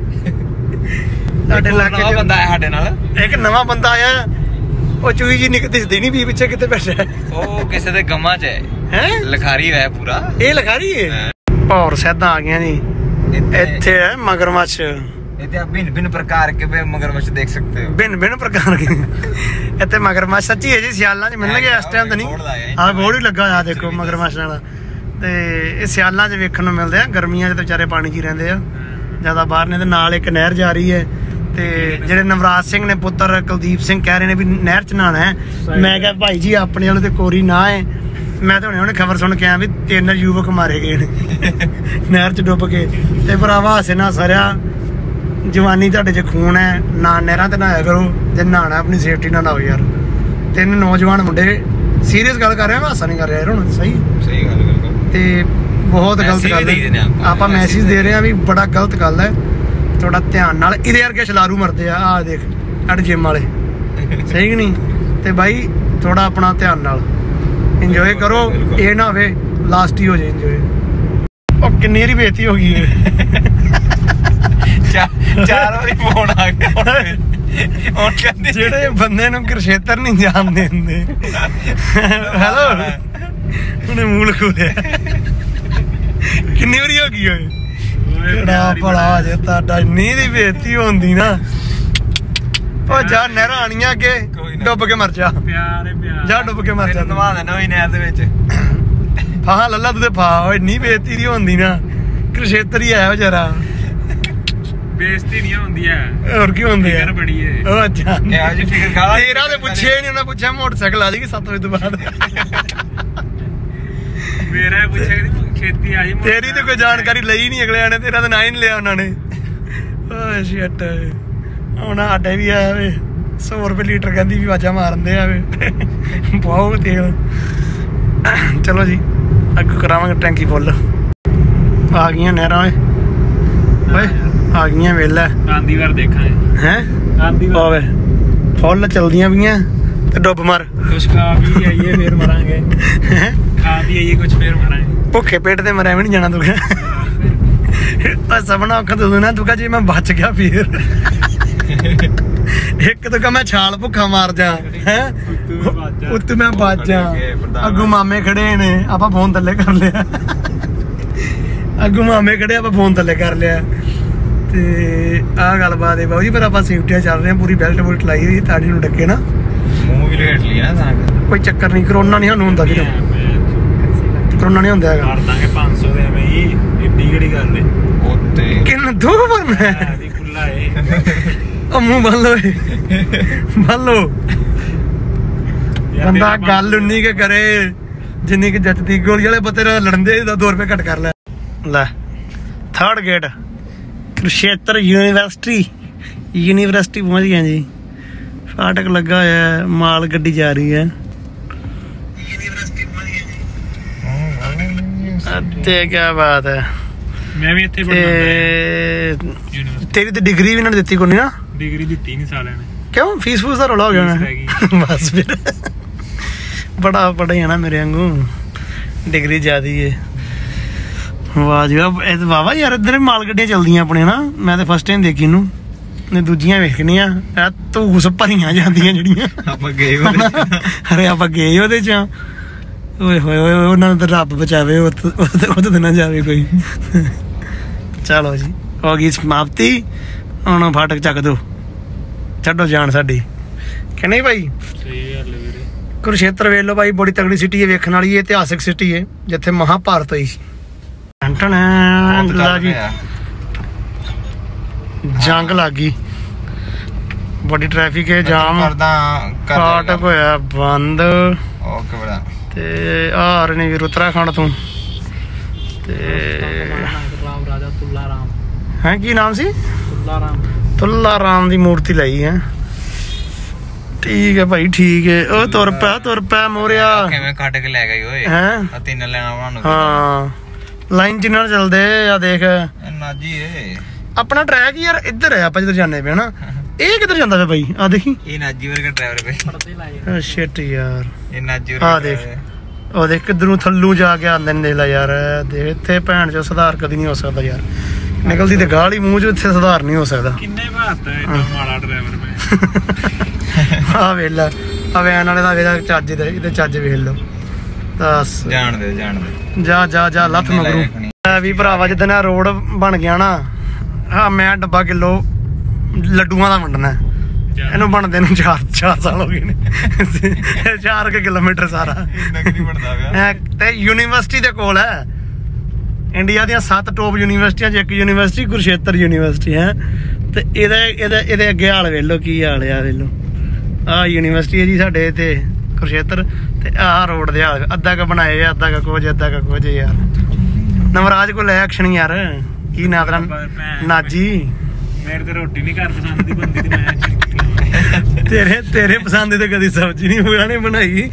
ਸਾਡੇ ਇਲਾਕੇ 'ਚ ਬੰਦਾ ਹੈ ਸਾਡੇ ਨਾਲ, ਇੱਕ ਨਵਾਂ ਬੰਦਾ ਆਇਆ। ਉਹ ਚੂਈ ਜੀ ਨਿਕ ਦਿਸਦੀ ਨਹੀਂ ਵੀ ਪਿੱਛੇ ਕਿਤੇ ਬੈਠਾ। ਉਹ ਕਿਸੇ ਦੇ ਗਮਾਂ 'ਚ ਹੈ ਲਖਾਰੀ ਹੋਇਆ ਪੂਰਾ। ਇਹ ਲਖਾਰੀ ਹੈ। ਭੌਰ ਸੈਦਾਂ ਆ ਗਈਆਂ ਜੀ। ਇੱਥੇ ਹੈ ਮਗਰਮੱਛ। ਇੱਥੇ आप भिन्न प्रकार के मगरमच्छ देख सकते हो। भिन्न प्रकार के ਇੱਥੇ ਮਗਰਮੱਛ ਸੱਚੀ ਹੈ ਜੀ। ਸਿਆਲਾਂ 'ਚ ਮਿਲਣਗੇ ਇਸ ਟਾਈਮ ਤਾਂ ਨਹੀਂ। ਆਹ ਬੋਰਡ ਹੀ ਲੱਗਾ ਹੋਇਆ ਦੇਖੋ ਮਗਰਮੱਛ ਵਾਲਾ। ਤੇ ਇਹ ਸਿਆਲਾਂ 'ਚ ਵੇਖਣ ਨੂੰ ਮਿਲਦੇ ਆ। ਗਰਮੀਆਂ 'ਚ ਤਾਂ ਵਿਚਾਰੇ ਪਾਣੀ 'ਚ ਹੀ ਰਹਿੰਦੇ ਆ ਜ਼ਿਆਦਾ ਬਾਹਰ ਨੇ। ਤੇ ਨਾਲ ਇੱਕ ਨਹਿਰ ਜਾ ਰਹੀ ਹੈ। ਤੇ ਜਿਹੜੇ ਨਵਰਾਜ ਸਿੰਘ ਨੇ ਪੁੱਤਰ ਕੁਲਦੀਪ ਸਿੰਘ ਕਹਿ ਰਹੇ ਨੇ ਵੀ ਨਹਿਰ 'ਚ ਨਹਾਉਣਾ ਹੈ। ਮੈਂ ਕਿਹਾ ਭਾਈ ਜੀ ਆਪਣੇ ਵੱਲੋਂ ਤੇ ਕੋਰੀ ਨਾ ਹੈ। ਮੈਂ ਤਾਂ ਹੁਣੇ ਖਬਰ ਸੁਣ ਕੇ ਆਇਆ ਵੀ 3 ਯੁਵਕ ਮਾਰੇ ਗਏ ਨੇ ਨਹਿਰ 'ਚ ਡੁੱਬ ਕੇ। ਤੇ ਭਰਾਵਾ ਹੱਸੇ ਨਾ ਸਾਰਿਆ, ਜਵਾਨੀ ਤੁਹਾਡੇ 'ਚ ਖੂਨ ਹੈ ਨਾ। ਨਹਿਰਾਂ ਤੇ ਨਹਾਇਆ ਕਰੋ, ਜੇ ਨਹਾਉਣਾ ਆਪਣੀ ਸੇਫਟੀ ਨਾਲ ਨਹਾਓ ਯਾਰ। 3 ਨੌਜਵਾਨ ਮੁੰਡੇ, ਸੀਰੀਅਸ ਗੱਲ ਕਰ ਰਿਹਾ, ਮੈਂ ਹਾਸਾ ਨਹੀਂ ਕਰ ਰਿਹਾ ਯਾਰ ਹੁਣ। ਸਹੀ ਗੱਲ ਬਿਲਕੁਲ। ਤੇ ਬਹੁਤ ਗਲਤ ਗੱਲ ਹੈ। ਆਪਾਂ ਮੈਸੇਜ ਦੇ ਰਹੇ ਹਾਂ ਵੀ ਬੜਾ ਗਲਤ ਗੱਲ ਹੈ। ਥੋੜਾ ਧਿਆਨ ਨਾਲ। ਇਹਦੇ ਵਰਗੇ ਛਲਾਰੂ ਮਰਦੇ ਆ। ਆਹ ਦੇਖ ਅੜ ਜਿਮ ਵਾਲੇ, ਸਹੀ ਕਿ ਨਹੀਂ? ਤੇ ਬਾਈ ਥੋੜਾ ਆਪਣਾ ਧਿਆਨ ਨਾਲ ਇੰਜੋਏ ਕਰੋ। ਇਹ ਨਾ ਹੋਵੇ ਲਾਸਟ ਹੀ ਹੋ ਜਾਏ ਇੰਜੋਏ। ਉਹ ਕਿੰਨੀ ਵਾਰੀ ਬੇਇੱਜ਼ਤੀ ਹੋ ਗਈ ਹੈ। 4 ਵਾਰੀ ਫੋਨ ਆ ਗਿਆ ਹੁਣ ਕਹਿੰਦੇ ਜਿਹੜੇ ਬੰਦੇ ਨੂੰ ਕੁਰਸ਼ੇਤਰ ਨਹੀਂ ਜਾਣਦੇ ਹੁੰਦੇ। ਹੈਲੋ ਉਹਨੇ ਮੂਲ ਖੋਲਿਆ। ਕਿੰਨੀ ਵਾਰੀ ਹੋ ਗਈ ਓਏ? ਕਿਹੜਾ ਭਲਾ ਜੇ ਤੁਹਾਡਾ ਇੰਨੀ ਦੀ ਬੇਇੱਜ਼ਤੀ ਹੁੰਦੀ ਨਾ। ਉਹ ਜਾ ਨਹਿਰਾਂ ਆਣੀਆਂ ਅੱਗੇ, ਡੁੱਬ ਕੇ ਮਰ ਜਾ। ਜਾ ਡੁੱਬ ਕੇ ਮਰ ਜਾ। ਨਵਾ ਦੇਣਾ ਉਹੀ ਨਹਿਰ ਦੇ ਵਿੱਚ। ਫਾਹ ਲੱਲਾ ਤੂੰ ਤੇ ਫਾਹ। ਇੰਨੀ ਬੇਇੱਜ਼ਤੀ ਦੀ ਹੁੰਦੀ ਨਾ। ਕੁਰਸ਼ੇਤਰ ਹੀ ਆਇਆ ਵਿਚਾਰਾ। ਬੇਇੱਜ਼ਤੀ ਨਹੀਂ ਹੁੰਦੀ ਹੈ, ਹੋਰ ਕੀ ਹੁੰਦੀ ਹੈ? ਬੜੀ ਹੈ। ਉਹ ਅੱਛਾ ਇਹੋ ਜਿਹੀ ਫਿਕਰ ਖਾਲਾ ਤੇਰਾ ਤੇ ਪੁੱਛਿਆ ਨਹੀਂ। ਉਹਨਾਂ ਪੁੱਛਿਆ ਮੋਟਰਸਾਈਕਲ ਆ ਜਾਏਗੀ 7 ਵਜੇ ਤੋਂ ਬਾਅਦ। ਮੇਰਾ ਪੁੱਛਿਆ ਕਿ ਖੇਤੀ ਆ ਜੀ। ਤੇਰੀ ਤੇ ਕੋਈ ਜਾਣਕਾਰੀ ਲਈ ਨਹੀਂ ਅਗਲਿਆਂ ਨੇ। ਤੇਰਾ ਤਾਂ ਨਾਂ ਹੀ ਨਹੀਂ ਲਿਆ ਉਹਨਾਂ ਨੇ। ਓਏ ਸ਼ਿਟ। ਹੁਣ ਸਾਡੇ ਵੀ ਆਇਆ ਵੇ 100 ਰੁਪਏ ਲੀਟਰ ਕਹਿੰਦੀ ਵੀ ਵਾਜਾ ਮਾਰਦੇ ਆ ਵੇ। ਬਹੁਤ ਤੇਲ। ਚਲੋ ਜੀ ਅੱਗੋਂ ਕਰਾਵਾਂਗੇ ਟੈਂਕੀ ਫੁੱਲ। ਆ ਗਈਆਂ ਨਹਿਰਾਂ ਓਏ ਆ ਗਈਆਂ ਵੇਲਾ। ਆਂਦੀ ਵਾਰ ਦੇਖਾਂਗੇ ਹੈ ਆਂਦੀ ਵਾਰ ਫੁੱਲ ਚਲਦੀਆਂ ਪਈਆਂ ਤੇ ਡੁੱਬ ਮਰ। ਕੁਛ ਖਾ ਵੀ ਆਈਏ ਫੇਰ ਮਰਾਂਗੇ। ਖਾ ਵੀ ਆਈਏ ਕੁਛ ਫੇਰ ਮਰਾਂਗੇ। ਭੁੱਖੇ ਪੇਟ ਤੇ ਮਰਿਆ ਵੀ ਨਹੀਂ ਜਾਣਾ। ਤੂੰ ਸਭਨਾ ਔਖਾ ਤੂੰ ਨਾ। ਤੂੰ ਕਹ ਜੇ ਮੈਂ ਬਚ ਗਿਆ ਫੇਰ। ਇੱਕ ਤਾਂ ਮੈਂ ਛਾਲ ਭੁੱਖਾ ਮਾਰ ਜਾ ਹੈ ਉੱਤੇ ਮੈਂ ਬਚ ਜਾ। ਅੱਗੂ ਮਾਮੇ ਖੜੇ ਨੇ, ਆਪਾਂ ਫੋਨ ਥੱਲੇ ਕਰ ਲਿਆ। ਅੱਗੂ ਮਾਮੇ ਖੜੇ, ਆਪਾਂ ਫੋਨ ਥੱਲੇ ਕਰ ਲਿਆ। ਤੇ ਆਹ ਗੱਲਬਾਤ ਹੈ ਬਾਊ ਜੀ। ਪਰ ਆਪਾਂ ਸੇਫਟੀਆਂ ਚੱਲ ਰਹੇ ਹਾਂ, ਪੂਰੀ ਬੈਲਟ ਬੁਲਟ ਲਾਈ ਹੋਈ ਤਾੜੀ ਨੂੰ ਡੱਕੇ ਨਾ। ਮੂੰਹ ਵੀ ਲੇਟ ਲਿਆ ਨਾ। ਕੋਈ ਚੱਕਰ ਨਹੀਂ। ਕਰੋਨਾ ਨਹੀਂ ਸਾਨੂੰ ਹੁੰਦਾ ਵੀਰ। ਕਰੋਨਾ ਨਹੀਂ ਹੁੰਦਾ ਹੈਗਾ। ਕਰ ਦਾਂਗੇ 500 ਦੇ ਬਈ। ਏਡੀ ਕਿਹੜੀ ਗੱਲ ਹੈ? ਉੱਤੇ ਕਿੰਨਾ ਦੋ ਬਣਨਾ ਹੈ ਵੀ ਖੁੱਲਾ ਏ। ਉਹ ਮੂੰਹ ਬੰਨ ਲੋ ਬੰਨ ਲੋ। ਬੰਦਾ ਗੱਲ ਉਨੀ ਕੇ ਕਰੇ ਜਿੰਨੀ ਕਿ ਜੱਜਦੀ। ਗੋਲੀ ਵਾਲੇ ਪੱਤੇ ਲੜਨਦੇ 2 ਰੁਪਏ ਘੱਟ ਕਰ ਲੈ। 3rd ਗੇਟ ਕੁਰਸ਼ੇਤਰ ਯੂਨੀਵਰਸਿਟੀ ਪਹੁੰਚ ਗਏ ਜੀ। ਫਾਟਕ ਲੱਗਾ ਹੋਇਆ, ਮਾਲ ਗੱਡੀ ਜਾ ਰਹੀ ਹੈ। ਤੇ ਕੀ ਬਾਤ ਹੈ। ਮੈਂ ਵੀ ਇੱਥੇ ਤੇਰੀ ਤੇ ਡਿਗਰੀ ਵੀ ਇਹਨਾਂ ਨੇ ਦਿੱਤੀ ਕੋਈ ਨਾ। ਡਿਗਰੀ ਦਿੱਤੀ ਨਹੀਂ ਸਾਲਿਆਂ ਨੇ। ਕਿਉਂ? ਫੀਸ ਫੂਸ ਦਾ ਰੌਲਾ ਹੋ ਗਿਆ ਨਾ। ਬਸ ਫਿਰ ਬੜਾ ਪੜ੍ਹੇ ਆ ਨਾ ਮੇਰੇ ਵਾਂਗੂ, ਡਿਗਰੀ ਜ਼ਿਆਦੀ ਹੈ। ਵਾਹ ਜੀ ਵਾਹ, ਇਹ ਵਾਵਾ ਯਾਰ ਇੱਧਰ ਮਾਲ ਗੱਡੀਆਂ ਚੱਲਦੀਆਂ ਆਪਣੇ ਨਾ, ਮੈਂ ਤਾਂ ਫਸਟ ਟਾਈਮ ਦੇਖੀ ਇਹਨੂੰ, ਨੇ ਦੂਜੀਆਂ ਵੇਖਣੀਆਂ ਇਹ ਧੂਸ ਭਰੀਆਂ ਜਾਂਦੀਆਂ ਜਿਹੜੀਆਂ ਆਪਾਂ ਗਏ ਅਰੇ ਆਪਾਂ ਗਏ ਉਹਦੇ ਚ, ਓਏ ਹੋਏ ਹੋਏ ਉਹਨਾਂ ਨੂੰ ਤਾਂ ਰੱਬ ਬਚਾਵੇ, ਉਹ ਤਾਂ ਨਾ ਜਾਵੇ ਕੋਈ। ਚਲੋ ਜੀ ਹੋ ਗਈ ਸਮਾਪਤੀ, ਹੁਣ ਫਾਟਕ ਚੱਕ ਦੋ, ਛੱਡੋ ਜਾਣ ਸਾਡੀ ਕਿ ਨਹੀਂ ਭਾਈ। ਸਹੀ ਗੱਲ ਵੀਰੇ। ਕੁਰੂਕਸ਼ੇਤਰ ਵੇਖ ਲਓ ਭਾਈ, ਬੜੀ ਤਗੜੀ ਸਿਟੀ ਹੈ ਵੇਖਣ ਵਾਲੀ, ਇਤਿਹਾਸਿਕ ਸਿਟੀ ਹੈ ਜਿੱਥੇ ਮਹਾਭਾਰਤ ਹੋਈ ਸੀ। ਜੀ ਜੰਗ ਲੱਗ ਗਈ, ਬੜੀ ਟ੍ਰੈਫਿਕ ਹੈ, ਜਾਮ, ਫਾਟਕ ਹੋਇਆ ਬੰਦ। ਓਕੇ ਬੜਾ। ਤੇ ਆ ਰਹੇ ਨੇ ਵੀਰ ਉੱਤਰਾਖੰਡ ਤੋਂ, ਤੇ ਰਾਜਾ ਤੁੱਲਾ ਰਾਮ ਹੈ ਕੀ ਨਾਮ ਸੀ, ਤੁੱਲਾ ਰਾਮ ਦੀ ਮੂਰਤੀ ਲਈ ਹੈ। ਠੀਕ ਹੈ ਭਾਈ ਠੀਕ ਹੈ। ਉਹ ਤੁਰ ਪੈ ਮੋਰਿਆ, ਕਿਵੇਂ ਕੱਟ ਕੇ ਲੈ ਗਈ ਓਏ ਹੈ ਤਿੰਨ ਲੈਣਾ ਬਣਾਉਣ ਨੂੰ। ਹਾਂ ਲਾਈਨ ਚ ਨਾਲ ਚੱਲਦੇ ਆ, ਦੇਖ ਨਾਜੀ ਏ ਆਪਣਾ ਟਰੈਕ ਯਾਰ ਇੱਧਰ ਹੈ, ਆਪਾਂ ਜਿੱਧਰ ਜਾਂਦੇ ਪਏ ਨਾ। ਇਹ ਕਿੱਧਰ ਜਾਂਦਾ ਪਿਆ ਭਾਈ, ਆ ਦੇਖੀ, ਇਹ ਨਾਜੀ ਵਰਗਾ ਡਰਾਈਵਰ ਪੇ। ਸ਼ਿਟ ਯਾਰ, ਇਹ ਨਾਜੀ ਆ ਵਰਗਾ ਦੇਖ, ਉਹ ਦੇਖ ਕਿੱਧਰੋਂ ਥੱਲੂ ਜਾ ਕੇ ਆਂਦੇ ਨੇ, ਦੇਖ ਲੈ ਯਾਰ। ਦੇਖ ਇੱਥੇ ਭੈਣ ਚੋ ਸੁਧਾਰ ਕਦੀ ਨਹੀਂ ਹੋ ਸਕਦਾ ਯਾਰ, ਨਿਕਲਦੀ ਤੇ ਗਾਲ ਹੀ ਮੂੰਹ ਚ, ਇੱਥੇ ਸੁਧਾਰ ਨਹੀਂ ਹੋ ਸਕਦਾ। ਕਿੰਨੇ ਭਾਰਤ ਹੈ ਇੰਨਾ ਮਾੜਾ ਡਰਾਈਵਰ ਮੈਂ। ਆ ਵੇਖ ਲੈ, ਆ ਵੈਨ ਵਾਲੇ ਦਾ ਵੇਖ ਚੱਜ ਦੇ, ਇਹਦੇ ਚੱਜ ਵੇਖ ਲਓ। ਦੱਸ ਜਾਣ ਦੇ ਜਾ ਲੱਥ ਮਗਰੂ ਵੀ ਭਰਾਵਾ। ਜਿੱਦਣ ਆ ਰੋਡ ਬਣ ਗਿਆ ਨਾ, ਹਾਂ ਮੈਂ ਡੱਬਾ ਕਿਲੋ ਲੱਡੂਆਂ ਦਾ ਵੰਡਣਾ, ਇਹਨੂੰ ਬਣਦੇ ਨੂੰ 4 ਸਾਲ ਹੋ ਗਏ ਨੇ। 4 ਕਿਲੋਮੀਟਰ ਸਾਰਾ ਤੇ ਯੂਨੀਵਰਸਿਟੀ ਦੇ ਕੋਲ ਹੈ। ਇੰਡੀਆ ਦੀਆਂ 7 ਟੋਪ ਯੂਨੀਵਰਸਿਟੀਆਂ 'ਚ ਇੱਕ ਯੂਨੀਵਰਸਿਟੀ ਕੁਰੂਕਸ਼ੇਤਰ ਯੂਨੀਵਰਸਿਟੀ ਹੈ। ਤੇ ਇਹਦੇ ਅੱਗੇ ਹਾਲ ਵੇਖ ਲਓ, ਕੀ ਹਾਲ ਆ ਵੇਖ ਲਓ। ਆਹ ਯੂਨੀਵਰਸਿਟੀ ਹੈ ਜੀ ਸਾਡੇ ਇੱਥੇ ਕੁਰੂਕਸ਼ੇਤਰ, ਤੇ ਆਹ ਰੋਡ ਦੇ ਹਾਲ ਅੱਧਾ ਕ ਬਣਾਏ ਆ, ਅੱਧਾ ਕ ਕੁਝ ਯਾਰ। ਨਵਰਾਜ ਕੋਲ ਲੈ ਐਕਸ਼ਨ ਯਾਰ, ਕੀ ਨਾਂ ਤੇਰਾ, ਨਾਜੀ। ਮੇਰੇ ਤੇ ਰੋਟੀ ਨਹੀਂ ਘਰ ਪਸੰਦ ਦੀ ਬੰਦੀ ਤੇ ਮੈਂ ਤੇਰੇ ਪਸੰਦ ਤੇ ਕਦੀ ਸਬਜ਼ੀ ਨਹੀਂ ਹੋਇਆ ਨੇ ਬਣਾਈ।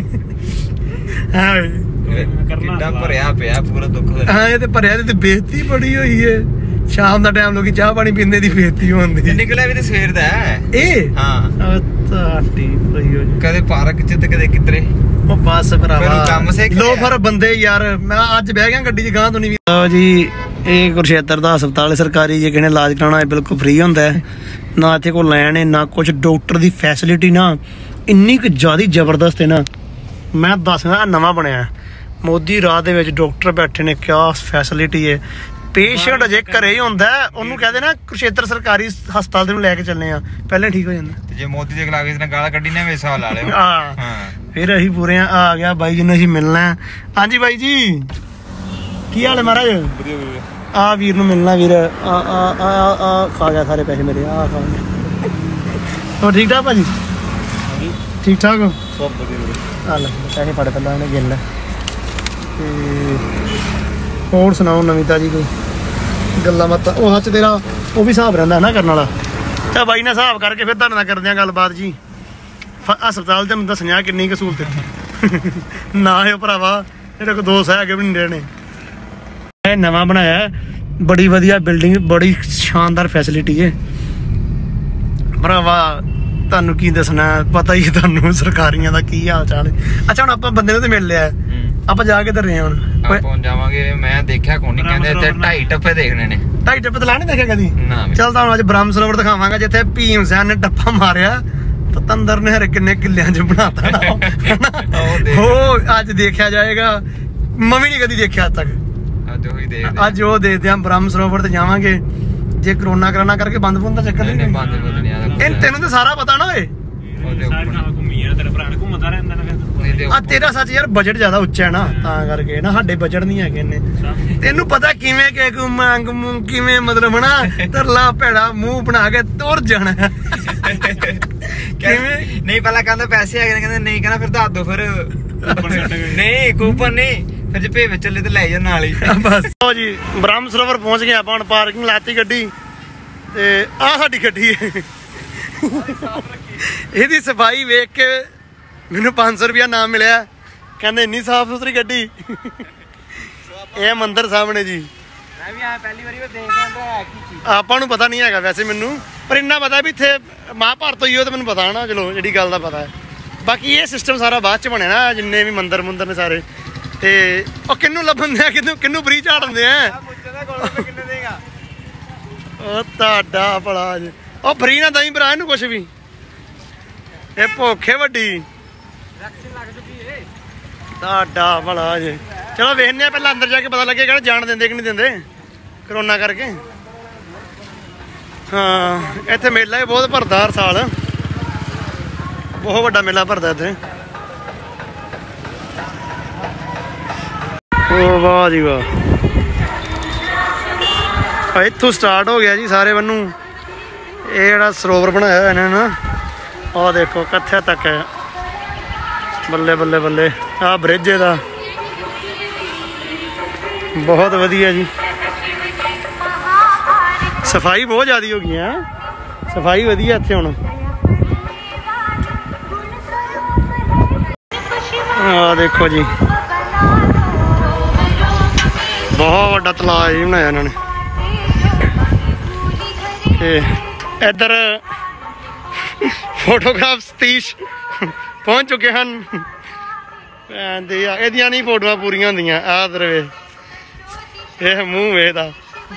ਹਾਂ ਕਿੱਡਾ ਭਰਿਆ ਪਿਆ ਪੂਰਾ ਦੁੱਖ। ਹਾਂ ਇਹ ਤੇ ਭਰਿਆ, ਤੇ ਬੇਇੱਜ਼ਤੀ ਬੜੀ ਹੋਈ ਹੈ। ਸ਼ਾਮ ਦਾ ਟਾਈਮ ਲੋਕੀ ਚਾਹ ਪਾਣੀ ਪੀਂਦੇ ਦੀ ਬੇਇੱਜ਼ਤੀ ਹੁੰਦੀ। ਨਿਕਲਿਆ ਵੀ ਤੇ ਸਵੇਰ ਦਾ ਇਹ, ਹਾਂ ਤੁਹਾਡੀ ਪਈ ਹੋ, ਕਦੇ ਪਾਰਕ ਚ ਤੇ ਕਦੇ ਕਿਧਰੇ। ਉਹ ਬਸ ਭਰਾਵਾ ਕੰਮ ਸਿੱਖ ਲੋ ਫਿਰ ਬੰਦੇ ਯਾਰ। ਮੈਂ ਅੱਜ ਬਹਿ ਗਿਆ ਗੱਡੀ 'ਚ, ਗਾਂ ਤੋਂ ਨਹੀਂ ਜੀ। ਇਹ ਕੁਰੂਕਸ਼ੇਤਰ ਦਾ ਹਸਪਤਾਲ ਸਰਕਾਰੀ, ਜੇ ਕਿਸੇ ਨੇ ਇਲਾਜ ਕਰਾਉਣਾ ਬਿਲਕੁਲ ਫ੍ਰੀ ਹੁੰਦਾ ਹੈ। ਨਾ ਇੱਥੇ ਕੋਈ ਲੈਣ ਹੈ ਨਾ ਕੁਛ। ਡਾਕਟਰ ਦੀ ਫੈਸਿਲਿਟੀ ਨਾ ਇੰਨੀ ਕੁ ਜ਼ਿਆਦਾ ਜ਼ਬਰਦਸਤ ਹੈ ਨਾ, ਮੈਂ ਦੱਸਦਾ। ਨਵਾਂ ਬਣਿਆ ਮੋਦੀ ਰਾਹ ਦੇ ਵਿੱਚ, ਡਾਕਟਰ ਬੈਠੇ ਨੇ, ਕਿਆ ਫੈਸਿਲਿਟੀ ਹੈ। ਪੇਸ਼ੈਂਟ ਅਜੇ ਘਰੇ ਹੀ ਹੁੰਦਾ, ਉਹਨੂੰ ਕਹਦੇ ਨਾ ਕੁਰੂਕਸ਼ੇਤਰ ਸਰਕਾਰੀ ਹਸਪਤਾਲ ਦੇ ਨੂੰ ਲੈ ਕੇ ਚੱਲੇ ਆ, ਪਹਿਲਾਂ ਠੀਕ ਹੋ ਜਾਂਦਾ। ਜੇ ਮੋਦੀ ਦੇ ਖਿਲਾਫ ਇਸ ਨੇ ਗਾਲਾਂ ਕੱਢੀ ਨਾ, ਵੇਸਾ ਲਾ ਲਿਓ। ਹਾਂ ਫਿਰ ਅਸੀਂ ਪੂਰੇ ਆ ਗਿਆ ਬਾਈ ਜੀ ਨੂੰ ਅਸੀਂ ਮਿਲਣਾ। ਹਾਂਜੀ ਬਾਈ ਜੀ ਕੀ ਹਾਲ ਹੈ ਮਹਾਰਾਜ? ਆ ਵੀਰ ਨੂੰ ਮਿਲਣਾ ਵੀਰ। ਆ ਖਾ ਗਿਆ ਸਾਰੇ ਪੈਸੇ ਮੇਰੇ, ਆ ਖਾ ਗਿਆ। ਹੋਰ ਠੀਕ ਠਾਕ ਭਾਜੀ? ਠੀਕ ਠਾਕ ਹੋ? ਸਭ ਵਧੀਆ। ਆ ਲੈ ਪੈਸੇ ਫੜ ਪਹਿਲਾਂ ਉਹਨੇ ਗਿਣ ਲੈ। ਤੇ ਹੋਰ ਸੁਣਾਓ ਨਵੀਂ ਤਾਜੀ ਕੋਈ ਗੱਲਾਂ ਬਾਤਾਂ? ਉਹ ਸੱਚ ਤੇਰਾ ਉਹ ਵੀ ਹਿਸਾਬ ਰਹਿੰਦਾ ਨਾ ਕਰਨ ਵਾਲਾ। ਤਾਂ ਬਾਈ ਨਾਲ ਹਿਸਾਬ ਕਰਕੇ ਫਿਰ ਤੁਹਾਡੇ ਨਾਲ ਕਰਦੇ ਆ ਗੱਲਬਾਤ ਜੀ। ਹਸਪਤਾਲ ਤੈਨੂੰ ਦੱਸਣਾ ਕਿੰਨੀ ਕੁ ਸਹੂਲਤ ਨਾ ਹੈ ਭਰਾਵਾ, ਇਹਦੇ ਕੋਲ 2 ਹੈਗੇ ਵੀ ਨਹੀਂ ਰਹਿਣੇ। ਇਹ ਨਵਾਂ ਬਣਾਇਆ, ਬੜੀ ਵਧੀਆ ਬਿਲਡਿੰਗ, ਬੜੀ ਸ਼ਾਨਦਾਰ ਫੈਸਿਲਿਟੀ ਹੈ ਭਰਾਵਾ। ਤੁਹਾਨੂੰ ਕੀ ਦੱਸਣਾ, ਪਤਾ ਹੀ ਤੁਹਾਨੂੰ ਸਰਕਾਰੀਆਂ ਦਾ ਕੀ ਹਾਲ ਚਾਲ ਹੈ। ਅੱਛਾ ਹੁਣ ਆਪਾਂ ਬੰਦੇ ਨੂੰ ਤੇ ਮਿਲ ਲਿਆ, ਆਪਾਂ ਜਾ ਕੇ ਰਹੇ ਹੁਣ ਪਹੁੰਚ ਜਾਵਾਂਗੇ। ਮੈਂ ਦੇਖਿਆ ਕੋਈ ਨਹੀਂ, ਕਹਿੰਦੇ ਇੱਥੇ 2.5 ਟੱਪੇ ਦੇਖਣੇ ਨੇ। 2.5 ਟੱਪੇ ਤਾਂ ਲਾਣੇ ਦੇਖਿਆ ਕਦੀ? ਚੱਲ ਤੁਹਾਨੂੰ ਅੱਜ ਬ੍ਰਹਮ ਸਰੋਵਰ ਦਿਖਾਵਾਂਗਾ, ਜਿੱਥੇ ਭੀਮ ਸੈਨ ਨੇ ਟੱਪਾ ਮਾਰਿਆ। ਪਤੰਦਰ ਨੇ ਹਰੇ ਕਿੰਨੇ ਕਿੱਲਿਆਂ 'ਚ ਬਣਾਤਾ ਨਾ ਉਹ ਅੱਜ ਦੇਖਿਆ ਜਾਏਗਾ। ਮੈਂ ਵੀ ਨਹੀਂ ਕਦੀ ਦੇਖਿਆ ਅੱਜ ਤੱਕ। ਅੱਜ ਉਹ ਦੇਖਦੇ ਆ, ਬ੍ਰਹਮ ਸਰੋਵਰ ਤੇ ਜਾਵਾਂਗੇ। ਜੇ ਕਰੋਨਾ ਕਰਾਣਾ ਕਰਕੇ ਬੰਦ ਦਾ ਚੱਕਰ ਨਹੀਂ। ਤੈਨੂੰ ਤਾਂ ਸਾਰਾ ਪਤਾ ਨਾ ਓਏ। ਆ ਤੇਰਾ ਸੱਚ ਯਾਰ ਬਜਟ ਜ਼ਿਆਦਾ ਉੱਚਾ ਹੈ ਨਾ, ਤਾਂ ਕਰਕੇ ਨਾ। ਸਾਡੇ ਬਜਟ ਨਹੀਂ ਹੈਗੇ ਇੰਨੇ। ਤੈਨੂੰ ਪਤਾ ਕਿਵੇਂ ਕਿ ਮੰਗ ਮੂੰਹ ਕਿਵੇਂ, ਮਤਲਬ ਨਾ ਤਰਲਾ ਭੈੜਾ ਮੂੰਹ ਬਣਾ ਕੇ ਤੁਰ ਜਾਣਾ। ਕਿਵੇਂ ਨਹੀਂ ਪਹਿਲਾਂ ਕਹਿੰਦਾ ਪੈਸੇ ਹੈਗੇ ਨੇ, ਕਹਿੰਦੇ ਨਹੀਂ, ਕਹਿੰਦਾ ਫਿਰ ਦੱਸ ਦੋ। ਫਿਰ ਨਹੀਂ ਕੂਪਨ ਨਹੀਂ, ਫਿਰ ਜੇ ਭੇਵੇ ਚੱਲੇ ਤੇ ਲੈ ਜਾ ਨਾਲ ਹੀ। ਬਸ ਲਓ ਜੀ ਬ੍ਰਹਮ ਸਰੋਵਰ ਪਹੁੰਚ ਗਏ ਆਪਾਂ। ਹੁਣ ਪਾਰਕਿੰਗ ਲਾਤੀ ਗੱਡੀ, ਤੇ ਆਹ ਸਾਡੀ ਗੱਡੀ ਹੈ। ਇਹਦੀ ਸਫਾਈ ਵੇਖ ਕੇ ਮੈਨੂੰ 500 ਰੁਪਇਆ ਨਾਮ ਮਿਲਿਆ। ਕਹਿੰਦੇ ਇੰਨੀ ਸਾਫ ਸੁਥਰੀ ਗੱਡੀ। ਇਹ ਮੰਦਿਰ ਸਾਹਮਣੇ ਜੀ। ਮੈਂ ਵੀ ਆਇਆ ਪਹਿਲੀ ਵਾਰੀ, ਦੇਖਦਾ ਆਪਾਂ ਨੂੰ ਪਤਾ ਨਹੀਂ ਹੈਗਾ ਵੈਸੇ ਮੈਨੂੰ, ਪਰ ਇੰਨਾ ਪਤਾ ਵੀ ਇੱਥੇ ਮਹਾਭਾਰਤ ਹੋਈ ਉਹ ਤਾਂ ਮੈਨੂੰ ਪਤਾ ਨਾ। ਚਲੋ ਜਿਹੜੀ ਗੱਲ ਦਾ ਪਤਾ ਹੈ, ਬਾਕੀ ਇਹ ਸਿਸਟਮ ਸਾਰਾ ਬਾਅਦ ਚ ਬਣਿਆ ਨਾ, ਜਿੰਨੇ ਵੀ ਮੰਦਰ ਮੁੰਦਰ ਨੇ ਸਾਰੇ। ਤੇ ਉਹ ਕਿੰਨੂੰ ਲੱਭਣਦੇ ਆ, ਕਿੰਨੂੰ ਫਰੀ ਝਾੜਦੇ ਆ। ਕਿੰਨੇ ਦੇਗਾ ਉਹ ਤੁਹਾਡਾ ਭਲਾ ਜੀ, ਉਹ ਫਰੀ ਨਾ ਦਈ ਭਰਾ ਇਹਨੂੰ ਕੁਛ ਵੀ, ਇਹ ਭੁੱਖੇ ਵੱਡੀ ਤੁਹਾਡਾ ਭਲਾ ਜੀ। ਚਲੋ ਵੇਖਦੇ ਆ ਪਹਿਲਾਂ ਅੰਦਰ ਜਾ ਕੇ ਪਤਾ ਲੱਗੇਗਾ ਜਾਣ ਦਿੰਦੇ ਕਿ ਨਹੀਂ ਦਿੰਦੇ ਕਰੋਨਾ ਕਰਕੇ। ਹਾਂ ਇੱਥੇ ਮੇਲਾ ਵੀ ਬਹੁਤ ਭਰਦਾ ਹਰ ਸਾਲ, ਬਹੁਤ ਵੱਡਾ ਮੇਲਾ ਭਰਦਾ ਇੱਥੇ। ਓ ਵਾਹ ਜੀ ਵਾਹ, ਇੱਥੋਂ ਸਟਾਰਟ ਹੋ ਗਿਆ ਜੀ ਸਾਰੇ ਵੱਲੋਂ। ਇਹ ਜਿਹੜਾ ਸਰੋਵਰ ਬਣਾਇਆ ਹੋਇਆ ਇਹਨਾਂ ਨੇ ਨਾ, ਆਹ ਦੇਖੋ ਕਿੱਥੇ ਤੱਕ ਹੈ। ਬੱਲੇ ਬੱਲੇ ਬੱਲੇ, ਆਹ ਬ੍ਰਿਜ ਇਹਦਾ ਬਹੁਤ ਵਧੀਆ ਜੀ। ਸਫਾਈ ਬਹੁਤ ਜ਼ਿਆਦਾ ਹੋ ਗਈ ਹੈ, ਸਫਾਈ ਵਧੀਆ ਇੱਥੇ ਹੁਣ। ਆਹ ਦੇਖੋ ਜੀ ਬਹੁਤ ਵੱਡਾ ਤਲਾਅ ਜੀ ਬਣਾਇਆ ਇਹਨਾਂ ਨੇ। ਤੇ ਇੱਧਰ ਫੋਟੋਗ੍ਰਾਫ ਸਤੀਸ਼ ਪਹੁੰਚ ਚੁੱਕੇ ਹਨ। ਇਹਦੀਆਂ ਨਹੀਂ ਫੋਟੋਆਂ ਪੂਰੀਆਂ ਹੁੰਦੀਆਂ। ਆਹ ਦਰ ਵੇ, ਇਹ ਮੂੰਹ ਵੇਖਦਾ।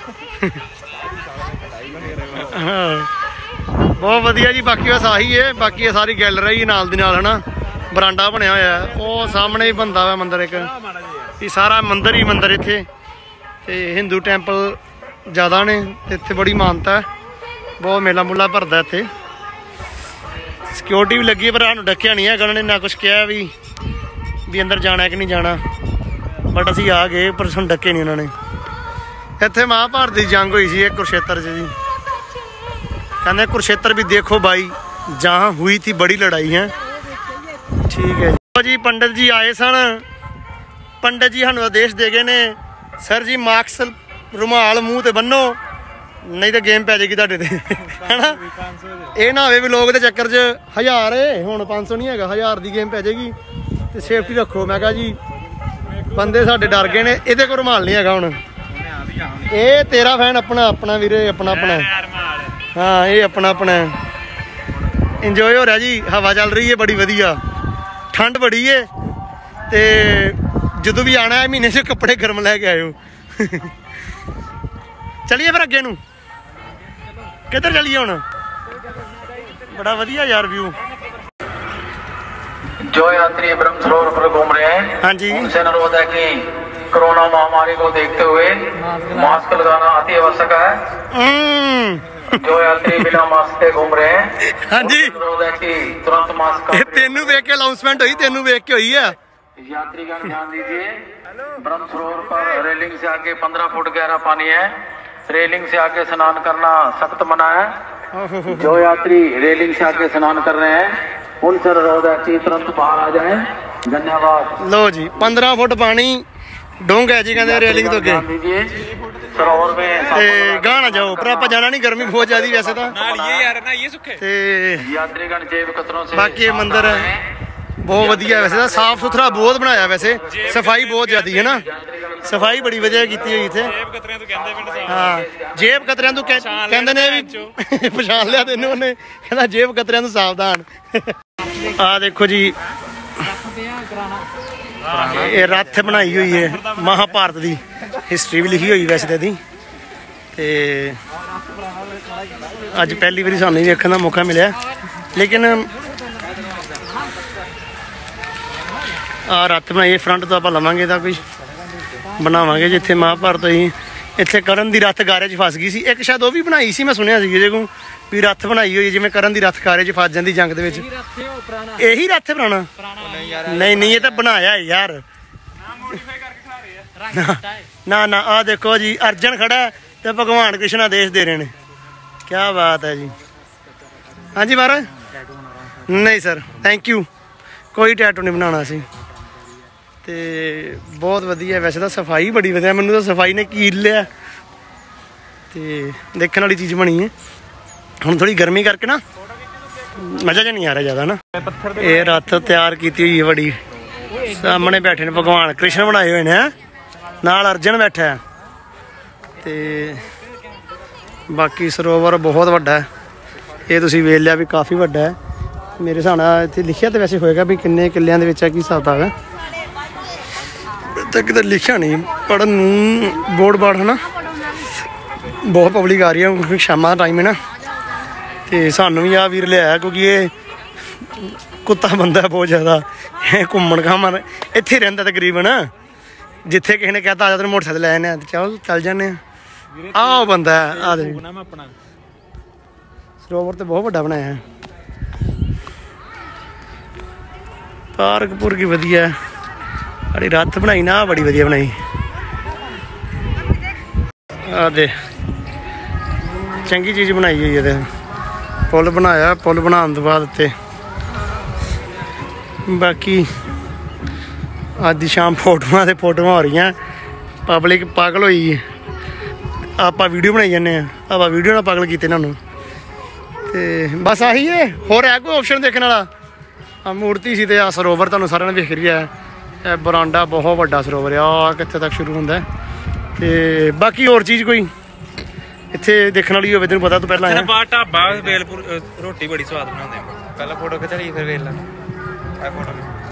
ਹਾਂ ਬਹੁਤ ਵਧੀਆ ਜੀ। ਬਾਕੀ ਬਸ ਆਹੀ ਹੈ, ਬਾਕੀ ਇਹ ਸਾਰੀ ਗੈਲਰੀ ਨਾਲ ਦੀ ਨਾਲ ਹਨਾ ਬਰਾਂਡਾ ਬਣਿਆ ਹੋਇਆ। ਉਹ ਸਾਹਮਣੇ ਹੀ ਬਣਦਾ ਵਾ ਮੰਦਿਰ ਇੱਕ, ਇਹ ਸਾਰਾ ਮੰਦਿਰ ਹੀ ਮੰਦਿਰ ਇੱਥੇ। ਤੇ ਹਿੰਦੂ ਟੈਂਪਲ ਜ਼ਿਆਦਾ ਨੇ ਇੱਥੇ, ਬੜੀ ਮਾਨਤਾ ਹੈ, ਬਹੁਤ ਮੇਲਾ ਮੂਲਾ ਭਰਦਾ ਇੱਥੇ। ਸਿਕਿਉਰਿਟੀ ਵੀ ਲੱਗੀ ਪਰ ਸਾਨੂੰ ਡੱਕਿਆ ਨਹੀਂ ਹੈਗਾ ਉਹਨਾਂ ਨੇ, ਨਾ ਕੁਛ ਕਿਹਾ ਵੀ ਅੰਦਰ ਜਾਣਾ ਕਿ ਨਹੀਂ ਜਾਣਾ, ਬਟ ਅਸੀਂ ਆ ਗਏ ਪਰ ਸਾਨੂੰ ਡੱਕੇ ਨਹੀਂ ਉਹਨਾਂ ਨੇ। ਇੱਥੇ ਮਹਾਭਾਰਤ ਦੀ ਜੰਗ ਹੋਈ ਸੀ ਇੱਕ ਕੁਰਸ਼ੇਤਰ 'ਚ ਜੀ। ਕਹਿੰਦੇ ਕੁਰਸ਼ੇਤਰ ਵੀ ਦੇਖੋ भाई जहाँ हुई थी बड़ी लड़ाई है। ठीक है जी। पंडित जी आए सन, पंडित जी सानू आदेश दे गए ने, सर जी मास्क रुमाल मूँह ते बन्नो नहीं तो गेम पै जाएगी तुहाडे ते, है ना। ये ना होवे भी लोग दे चक्कर च 1000 हुण 500 नहीं हैगा, 1000 की गेम पै जाएगी ते सेफ्टी रखो। मैं कहा जी बंदे साडे डर गए ने, इहदे कोल रुमाल नहीं हैगा हुण। ये तेरा फैन अपना अपना वीरे, अपना अपना। हाँ ये अपना अपना इंजॉय हो रहा जी, हवा चल रही है बड़ी वधिया, ठंड बड़ी है। ते जदों भी आना है महीने से कपड़े गर्म लैके आयो। चलिए फिर अगे नू किधर चलिए हुण, बड़ा वधिया यार व्यू। जो यात्री ब्रह्म सरोवर पर घूम रहे हैं, हाँ जी, उनसे अनुरोध है कि कोरोना महामारी को देखते हुए मास्क लगाना अति आवश्यक है। जो यात्री बिना मास्क के घूम रहे हैं, हाँ जी, अनुरोध है कि तुरंत मास्क का तेनू वेख के अनाउंसमेंट हुई, तेनू वेख के हुई है। यात्रीगण ध्यान दीजिए, ब्रह्म सरोवर पर रेलिंग से आगे 15 फुट गहरा पानी है, रेलिंग से आगे स्नान करना सख्त मना है। जो यात्री रेलिंग से आगे स्नान कर रहे हैं उनसे अनुरोध है कि तुरंत बाहर आ जाएं। धन्यवाद। लो जी 15 फुट पानी डूंघ है जी, कहते रेलिंग तो अगे सरोवर में गाह ना जाओ, पर आप जाना नहीं, गर्मी बहुत ज्यादा वैसे तो। यात्रीगण जेब कतरों से बाकी मंदिर बहुत वधिया वैसे तो, साफ सुथरा बहुत बनाया, वैसे सफाई बहुत ज्यादा है ना, सफाई बड़ी वधिया की हुई इत्थे। हाँ जेब कतरियां तो कहंदे ने भी पछाण लिया तेनू उन्हें, कहंदा जेब कतरियां तो सावधान। आ देखो जी ये रथ बनाई हुई है, महाभारत की हिस्टरी भी लिखी हुई वैसे तो। अज पहली बारी सानू देखने का मौका मिला, लेकिन आ रथ बनाई फ्रंट तो आप लवांगे तो कोई बनावांगे जिथे महाभारत हुई। इत्थे करण दी रथ गारे च फस गई सी, एक शायद वो भी बनाई सी, मैं सुनिया सी जे को भी रथ बनाई हुई जिवें करण दी रथ गारे च फस जांदी जंग दे विच। यही रथ है पुराना? नहीं नहीं ये तो बनाया है यार। ना ना आ देखो जी अर्जन खड़ा है तो भगवान कृष्ण आदेश दे रहे हैं, क्या बात है जी। हाँ जी महाराज, नहीं सर थैंक यू, कोई टैटू नहीं बनाना सी। ते बहुत वधिया वैसे तो, सफाई बड़ी वधिया, मैनू तो सफाई ने कील लिया। ते देखने वाली चीज़ बनी है। हुण थोड़ी गर्मी करके ना मजा जा नहीं आ रहा ज़्यादा ना। ये रथ तैयार की हुई है बड़ी, सामने बैठे ने भगवान कृष्ण बनाए हुए हैं, नाल अर्जन बैठा है। ते बाकी सरोवर बहुत वड्डा है, ये तुसीं वेख लिया भी काफ़ी वड्डा है। ਮੇਰੇ ਹਿਸਾਬ ਨਾਲ ਇੱਥੇ ਲਿਖਿਆ ਤਾਂ ਵੈਸੇ ਹੋਏਗਾ ਵੀ ਕਿੰਨੇ ਕਿੱਲਿਆਂ ਦੇ ਵਿੱਚ ਹੈ, ਕੀ ਹਿਸਾਬ ਹੈ ਤਾਂ ਕਿਤੇ ਲਿਖਿਆ ਨਹੀਂ ਪੜ੍ਹਨ ਨੂੰ ਬੋਰਡ ਬਾੜ ਹੈ ਨਾ। ਬਹੁਤ ਪਬਲਿਕ ਆ ਰਹੀ ਹੈ ਕਿਉਂਕਿ ਸ਼ਾਮਾਂ ਦਾ ਟਾਈਮ ਹੈ ਨਾ, ਤੇ ਸਾਨੂੰ ਵੀ ਆ ਵੀਰ ਲਿਆਇਆ ਕਿਉਂਕਿ ਇਹ ਕੁੱਤਾ ਬੰਦਾ ਬਹੁਤ ਜ਼ਿਆਦਾ, ਇਹ ਘੁੰਮਣ ਘਾਮਣ ਇੱਥੇ ਰਹਿੰਦਾ ਤਕਰੀਬਨ। ਜਿੱਥੇ ਕਿਸੇ ਨੇ ਕਹਿਤਾ ਆ ਜਾ ਤੈਨੂੰ ਮੋਟਰਸਾਈਕਲ ਲੈ ਜਾਂਦੇ ਆ, ਚਲੋ ਚੱਲ ਜਾਂਦੇ ਆ। ਆਹ ਬੰਦਾ ਆ ਦੇ ਆਪਣਾ ਸਰੋਵਰ ਤੇ ਬਹੁਤ ਵੱਡਾ ਬਣਾਇਆ ਹੈ, ਪਾਰਕ ਪੂਰਕ ਵਧੀਆ, ਬੜੀ ਰੱਥ ਬਣਾਈ ਨਾ, ਬੜੀ ਵਧੀਆ ਬਣਾਈ। ਆ ਦੇ ਚੰਗੀ ਚੀਜ਼ ਬਣਾਈ ਹੋਈ ਇਹਦੇ, ਪੁੱਲ ਬਣਾਇਆ, ਪੁੱਲ ਬਣਾਉਣ ਤੋਂ ਬਾਅਦ ਉੱਤੇ ਬਾਕੀ ਅੱਜ ਦੀ ਸ਼ਾਮ ਫੋਟੋਆਂ ਤੇ ਫੋਟੋਆਂ ਹੋ ਰਹੀਆਂ, ਪਬਲਿਕ ਪਾਗਲ ਹੋਈ। ਆਪਾਂ ਵੀਡੀਓ ਬਣਾਈ ਜਾਂਦੇ ਹਾਂ, ਆਪਾਂ ਵੀਡੀਓ ਨਾਲ ਪਾਗਲ ਕੀਤੇ ਇਹਨਾਂ ਨੂੰ। ਤੇ ਬਸ ਆਹੀ ਹੈ, ਹੋਰ ਹੈ ਕੋਈ ਆਪਸ਼ਨ ਦੇਖਣ ਵਾਲਾ? ਆ ਮੂਰਤੀ ਸੀ ਤੇ ਆ ਸਰੋਵਰ ਤੁਹਾਨੂੰ ਸਾਰਿਆਂ ਨੂੰ ਵਿਖ ਰਿਹਾ ਹੈ। ਇਹ ਬਰਾਂਡਾ ਬਹੁਤ ਵੱਡਾ ਸਰੋਵਰ ਆ, ਕਿੱਥੇ ਤੱਕ ਸ਼ੁਰੂ ਹੁੰਦਾ। ਤੇ ਬਾਕੀ ਹੋਰ ਚੀਜ਼ ਕੋਈ ਇੱਥੇ ਦੇਖਣ ਵਾਲੀ ਹੋਵੇ, ਤੈਨੂੰ ਪਤਾ ਤੂੰ ਪਹਿਲਾਂ ਬਾਹਰ ਢਾਬਾ ਵੇਲਪੁਰ ਰੋਟੀ ਬੜੀ ਸਵਾਦ ਬਣਾਉਂਦੇ। ਪਹਿਲਾਂ ਫੋਟੋ ਖਿਚਾ ਲਈ ਫਿਰ ਵੇਖ ਲਾ ਆ ਫੋਟੋ।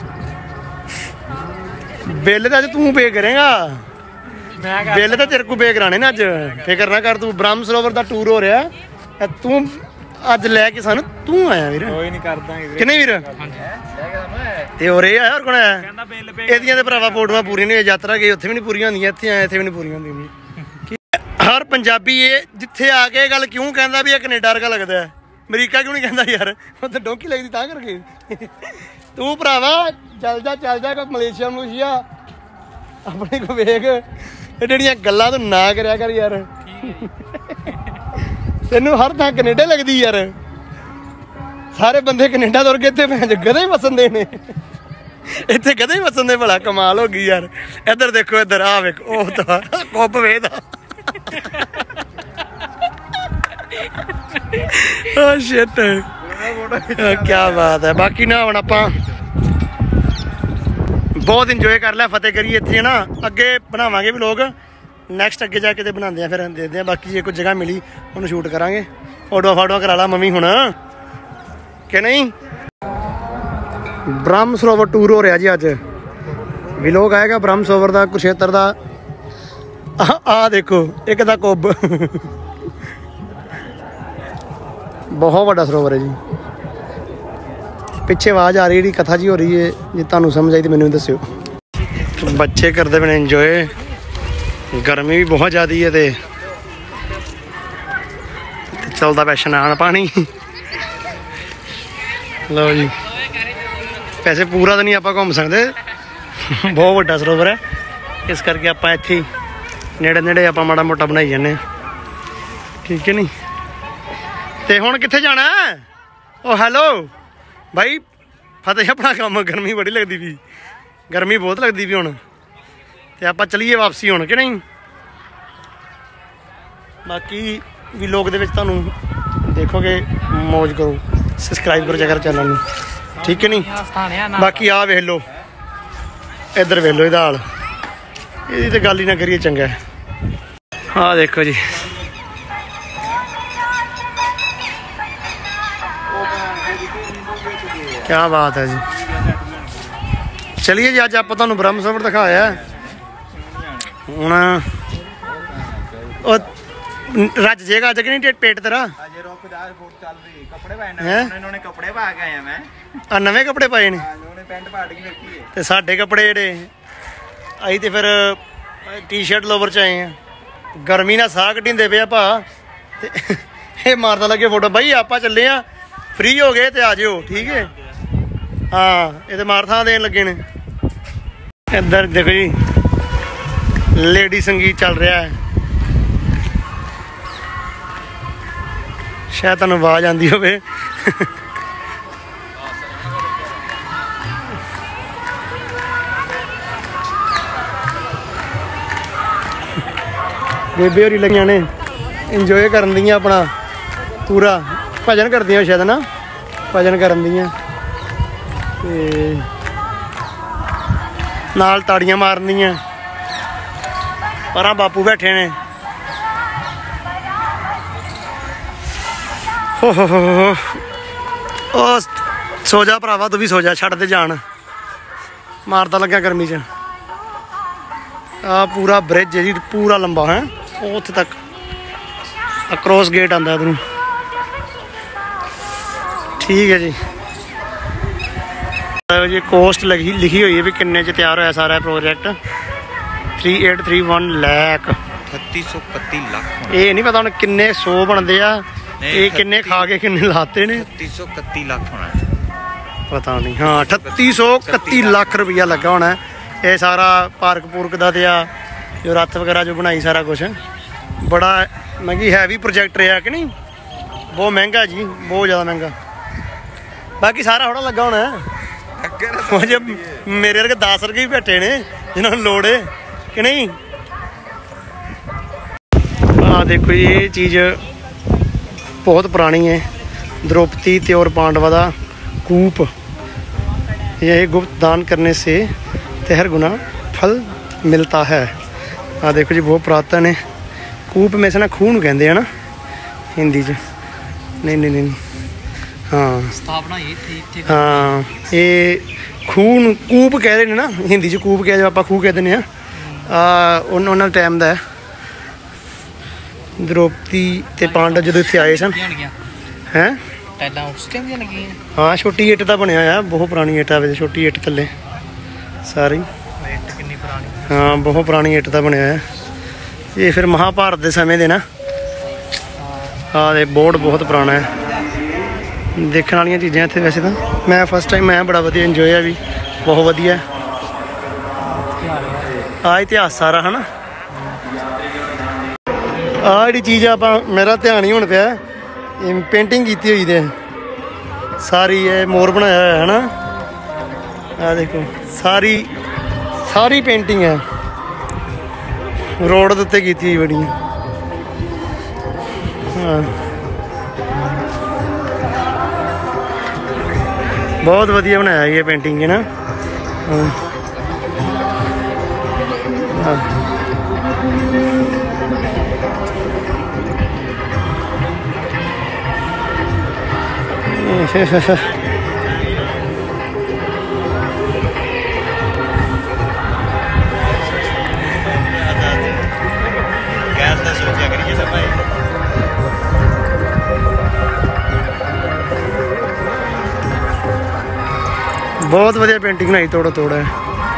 ਬਿੱਲ ਤਾਂ ਅੱਜ ਤੂੰ ਪੇ ਕਰੇਗਾ, ਬਿੱਲ ਤਾਂ ਤੇਰੇ ਕੋਲ ਪੇ ਕਰਾਣੇ ਨੇ ਅੱਜ। ਫਿਕਰ ਨਾ ਕਰ ਤੂੰ, ਬ੍ਰਹਮ ਸਰੋਵਰ ਦਾ ਟੂਰ ਹੋ ਰਿਹਾ, ਤੂੰ ਅੱਜ ਲੈ ਕੇ ਸਾਨੂੰ ਤੂੰ ਆਇਆ ਵੀਰ। ਕੋਈ ਨਹੀਂ ਕਰਦਾਂਗੇ ਕਿੰਨੇ ਵੀਰ ਤੇ ਹੋਰ ਇਹ ਆਇਆ ਹੋਰ ਕੋਣ ਆਇਆ? ਕਹਿੰਦਾ ਬਿੱਲ ਪੇ ਇਹਦੀਆਂ ਤੇ ਭਰਾਵਾ ਫੋਟੋਆਂ ਪੂਰੀਆਂ ਨਹੀਂ, ਯਾਤਰਾ ਗਈ ਉੱਥੇ ਵੀ ਨਹੀਂ ਪੂਰੀਆਂ ਹੁੰਦੀਆਂ, ਇੱਥੇ ਆਏ ਇੱਥੇ ਵੀ ਨਹੀਂ ਪੂਰੀਆਂ ਹੁੰਦੀਆਂ। ਹਰ ਪੰਜਾਬੀ ਇਹ ਜਿੱਥੇ ਆ ਕੇ ਗੱਲ ਕਿਉਂ ਕਹਿੰਦਾ ਵੀ ਇਹ ਕੈਨੇਡਾ ਵਰਗਾ ਲੱਗਦਾ ਹੈ, ਅਮਰੀਕਾ ਕਿਉਂ ਨਹੀਂ ਕਹਿੰਦਾ ਯਾਰ, ਉੱਥੇ ਡੋਂਕੀ ਲੱਗਦੀ ਤਾਂ ਕਰਕੇ। ਤੂੰ ਭਰਾਵਾ ਚੱਲ ਜਾ ਕੋਈ ਮਲੇਸ਼ੀਆ ਮਲੂਸ਼ੀਆ ਆਪਣੇ ਕੋ ਵੇਖ, ਇਹ ਜਿਹੜੀਆਂ ਗੱਲਾਂ ਤੂੰ ਨਾ ਕਰਿਆ ਕਰ ਯਾਰ। ਤੈਨੂੰ ਹਰ ਥਾਂ ਕੈਨੇਡਾ ਲੱਗਦੀ ਯਾਰ, ਸਾਰੇ ਬੰਦੇ ਕੈਨੇਡਾ ਤੁਰ ਕੇ ਇੱਥੇ ਗਧੇ ਹੀ ਵਸਣ ਦੇ ਨੇ, ਇੱਥੇ ਗਧੇ ਹੀ ਵਸਣ ਦੇ। ਭਲਾ ਕਮਾਲ ਹੋ ਗਈ ਯਾਰ। ਇੱਧਰ ਦੇਖੋ, ਇੱਧਰ ਆ ਵੇਖ, ਉਹ ਤਾਂ ਕੁੱਬ ਵੇਦਾ। ਓ ਸ਼ਿਟ, ਕਿਆ ਬਾਤ ਹੈ। ਬਾਕੀ ਨਾ ਹੁਣ ਆਪਾਂ ਬਹੁਤ ਇੰਜੋਏ ਕਰ ਲਿਆ, ਫਤਿਹ ਕਰੀਏ ਇੱਥੇ ਹੈ ਨਾ। ਅੱਗੇ ਬਣਾਵਾਂਗੇ ਵੀ ਲੋਕ, ਨੈਕਸਟ ਅੱਗੇ ਜਾ ਕੇ ਤੇ ਬਣਾਉਂਦੇ ਆ, ਫਿਰ ਦੇਖਦੇ ਆ। ਬਾਕੀ ਜੇ ਕੋਈ ਜਗ੍ਹਾ ਮਿਲੀ ਉਹਨੂੰ ਸ਼ੂਟ ਕਰਾਂਗੇ, ਫੋਟੋਆਂ ਫਾਟੋਆਂ ਕਰਾ ਲਾ ਮੰਮੀ ਹੁਣ ਕਿ ਨਹੀਂ। ਬ੍ਰਹਮ ਸਰੋਵਰ ਟੂਰ ਹੋ ਰਿਹਾ ਜੀ ਅੱਜ, ਵਲੋਗ ਆਏਗਾ ਬ੍ਰਹਮ ਸਰੋਵਰ ਦਾ, ਕੁਰੂਕਸ਼ੇਤਰ ਦਾ। ਆ ਦੇਖੋ ਇੱਕ ਦਾ ਕੁੱਬ, ਬਹੁਤ ਵੱਡਾ ਸਰੋਵਰ ਹੈ ਜੀ। ਪਿੱਛੇ ਆਵਾਜ਼ ਆ ਰਹੀ ਜਿਹੜੀ ਕਥਾ ਜੀ ਹੋ ਰਹੀ ਹੈ, ਜੇ ਤੁਹਾਨੂੰ ਸਮਝ ਆਈ ਤਾਂ ਮੈਨੂੰ ਵੀ ਦੱਸਿਓ। ਬੱਚੇ ਕਰਦੇ ਪਏ ਨੇ ਇੰਜੋਏ, ਗਰਮੀ ਵੀ ਬਹੁਤ ਜ਼ਿਆਦਾ ਹੈ ਤੇ ਚੱਲਦਾ ਪਿਆ ਇਸ਼ਨਾਨ ਪਾਣੀ। ਲਓ ਜੀ, ਵੈਸੇ ਪੂਰਾ ਤਾਂ ਨਹੀਂ ਆਪਾਂ ਘੁੰਮ ਸਕਦੇ, ਬਹੁਤ ਵੱਡਾ ਸਰੋਵਰ ਹੈ, ਇਸ ਕਰਕੇ ਆਪਾਂ ਇੱਥੇ ਹੀ ਨੇੜੇ ਨੇੜੇ ਆਪਾਂ ਮਾੜਾ ਮੋਟਾ ਬਣਾਈ ਜਾਂਦੇ ਹਾਂ, ਠੀਕ ਹੈ ਨਹੀਂ। ਤੇ ਹੁਣ ਕਿੱਥੇ ਜਾਣਾ? ਉਹ ਹੈਲੋ ਭਾਈ ਫਤਿਹ, ਆਪਣਾ ਕੰਮ, ਗਰਮੀ ਬੜੀ ਲੱਗਦੀ ਵੀ, ਗਰਮੀ ਬਹੁਤ ਲੱਗਦੀ ਵੀ ਹੁਣ, ਤੇ ਆਪਾਂ ਚਲੀਏ ਵਾਪਸੀ ਹੁਣ ਕਿ ਨਹੀਂ। ਬਾਕੀ ਵਲੋਗ ਦੇ ਵਿੱਚ ਤੁਹਾਨੂੰ ਦੇਖੋਗੇ, ਮੌਜ ਕਰੋ, ਸਬਸਕ੍ਰਾਈਬ ਕਰੋ ਜੇਕਰ ਚੈਨਲ ਨੂੰ, ਠੀਕ ਹੈ ਨਹੀਂ। ਬਾਕੀ ਆਹ ਵੇਖ ਲਓ, ਇੱਧਰ ਵੇਖ ਲਓ ਇਹਦਾ ਹਾਲ, ਇਹਦੀ ਤਾਂ ਗੱਲ ਹੀ ਨਾ ਕਰੀਏ ਚੰਗਾ। ਆਹ ਦੇਖੋ ਜੀ, ਕਿਆ ਬਾਤ ਹੈ ਜੀ। ਚਲਿਏ ਜੀ, ਅੱਜ ਆਪਾਂ ਤੁਹਾਨੂੰ ਬ੍ਰਹਮ ਸਰੋਵਰ ਦਿਖਾਇਆ। ਹੁਣ ਉਹ ਰੱਜ ਜੇਗਾ ਅੱਜ ਕਿ ਨਹੀਂ ਪੇਟ ਤੇਰਾ? ਅਜੇ ਰੋਕਦਾਰ ਫੋਟ ਚੱਲ ਰਹੀ, ਕੱਪੜੇ ਪਾਏ ਨੇ ਇਹਨਾਂ ਨੇ, ਕੱਪੜੇ ਪਾ ਕੇ ਆਇਆ ਮੈਂ। ਆ ਨਵੇਂ ਕੱਪੜੇ ਪਾਏ ਨੇ, ਉਹਨੇ ਪੈਂਟ ਪਾਟ ਗਈ ਫਿਰਤੀ ਹੈ। ਤੇ ਸਾਡੇ ਕੱਪੜੇ ਜਿਹੜੇ ਅਸੀਂ ਤੇ ਫਿਰ ਟੀ-ਸ਼ਰਟ ਲੋਵਰ ਚ ਆਏ ਆ, ਗਰਮੀ ਨਾਲ ਸਾਹ ਕੱਢੀਂਦੇ ਪਏ ਆ ਭਾ। ਤੇ ਇਹ ਮਾਰਦਾ ਲੱਗੇ ਫੋਟੋ। ਬਾਈ ਆਪਾਂ ਚੱਲੇ ਆ, ਫ੍ਰੀ ਹੋ ਗਏ ਤੇ ਆ ਜਿਓ, ਠੀਕ ਹੈ। ਹਾਂ, ਇਹ ਤੇ ਮਾਰ ਥਾਂ ਦੇਣ ਲੱਗੇ ਨੇ। ਇੱਧਰ ਦੇਖੋ ਜੀ, ਲੇਡੀ ਸੰਗੀਤ ਚੱਲ ਰਿਹਾ ਹੈ, ਸ਼ਾਇਦ ਤੁਹਾਨੂੰ ਆਵਾਜ਼ ਆਉਂਦੀ ਹੋਵੇ। ਬੇਬੇ ਹੋਰੀ ਲੱਗੀਆਂ ਨੇ ਇੰਜੋਏ ਕਰਨ ਦੀਆਂ, ਆਪਣਾ ਪੂਰਾ ਭਜਨ ਕਰਦੀਆਂ ਸ਼ਾਇਦ ਨਾ, ਭਜਨ ਕਰਨ ਦੀਆਂ, ਤੇ ਨਾਲ ਤਾੜੀਆਂ ਮਾਰਨੀਆਂ। ਪਰਾਂ ਬਾਪੂ ਬੈਠੇ ਨੇ। ਹੋ ਸੋ ਜਾ ਭਰਾਵਾ ਤੂੰ ਵੀ ਸੋ ਜਾ, ਛੱਡ ਦੇ ਜਾਣ, ਮਾਰਦਾ ਲੱਗਿਆ ਗਰਮੀ 'ਚ। ਆ ਪੂਰਾ ਬ੍ਰਿਜ ਹੈ ਜੀ, ਪੂਰਾ ਲੰਬਾ ਹੈ, ਉਹ ਉੱਥੇ ਤੱਕ ਅਕਰੋਸ ਗੇਟ ਆਉਂਦਾ ਤੈਨੂੰ। ਠੀਕ ਹੈ ਜੀ। ਜੀ ਕੋਸਟ ਲਿਖੀ ਹੋਈ ਹੈ ਵੀ ਕਿੰਨੇ 'ਚ ਤਿਆਰ ਹੋਇਆ ਸਾਰਾ ਪ੍ਰੋਜੈਕਟ। 3831 ਲੱਖ 3831 ਲੱਖ। ਇਹ ਨਹੀਂ ਪਤਾ ਹੁਣ ਕਿੰਨੇ 100 ਬਣਦੇ ਆ, ਇਹ ਕਿੰਨੇ ਖਾ ਕੇ ਕਿੰਨੇ ਲਾਤੇ ਨੇ। 3831 ਲੱਖ ਹੋਣਾ ਪਤਾ ਨਹੀਂ। ਹਾਂ 3831 ਲੱਖ ਰੁਪਈਆ ਲੱਗਾ ਹੋਣਾ। ਇਹ ਸਾਰਾ ਪਾਰਕ ਪੂਰਕ ਦਾ ਤੇ ਆ ਜੋ ਰੱਥ ਵਗੈਰਾ ਜੋ ਬਣਾਈ ਸਾਰਾ ਕੁਛ। ਬੜਾ ਮਹਿੰਗੀ ਹੈਵੀ ਪ੍ਰੋਜੈਕਟ ਰਿਹਾ ਕਿ ਨਹੀਂ, ਬਹੁਤ ਮਹਿੰਗਾ ਜੀ, ਬਹੁਤ ਜ਼ਿਆਦਾ ਮਹਿੰਗਾ। ਬਾਕੀ ਸਾਰਾ ਥੋੜਾ ਲੱਗਾ ਹੋਣਾ ਜੇ ਮੇਰੇ ਵਰਗੇ 10 ਰੁਪਏ ਵੀ ਬੈਠੇ ਨੇ ਜਿਹਨਾਂ ਨੂੰ ਲੋੜ ਹੈ ਕਿ ਨਹੀਂ। ਆਹ ਦੇਖੋ ਜੀ, ਇਹ ਚੀਜ਼ ਬਹੁਤ ਪੁਰਾਣੀ ਹੈ। द्रौपदी ਤੇ और पांडवा ਦਾ कूप। यह गुप्त दान करने से तेहर गुना फल मिलता है। आ देखो जी बहुत पुरातन है। कूप में से ना खूह नूं कहंदे हैं ना हिंदी च। नहीं हाँ ਸਥਾਪਨਾ ਇੱਥੇ हाँ ये खूह नूं कूप कह रहे हैं ना हिंदी च। कूप कह जो आप खूह कह देने उन्होंने टाइम का द्रौपदी ते पांडव जो इत्थे आए सन हैं। हाँ छोटी इट का बनया है, बहुत पुरानी इट आवे, छोटी इट थले सारी। हाँ बहुत पुरानी इट का बनया है। ये फिर महाभारत के समय दे ना। हाँ ये बोर्ड बहुत पुराना है। देखने वाली चीज़ें इतने वैसे तो मैं फस्ट टाइम मैं बड़ा वधिया इंजॉय है भी, बहुत वधिया आ इतिहास सारा है ना। आ जी चीज़ आप मेरा ध्यान ही होने पे पेंटिंग की हुई है सारी। ये मोर बनाया है ना, आ देखो सारी पेंटिंग है रोड के उत्ते की हुई बड़ी। हाँ बहुत वधिया बनाया ये पेंटिंग है ना। बहुत वधिया पेंटिंग बनाई तोड़ो तोड़ है।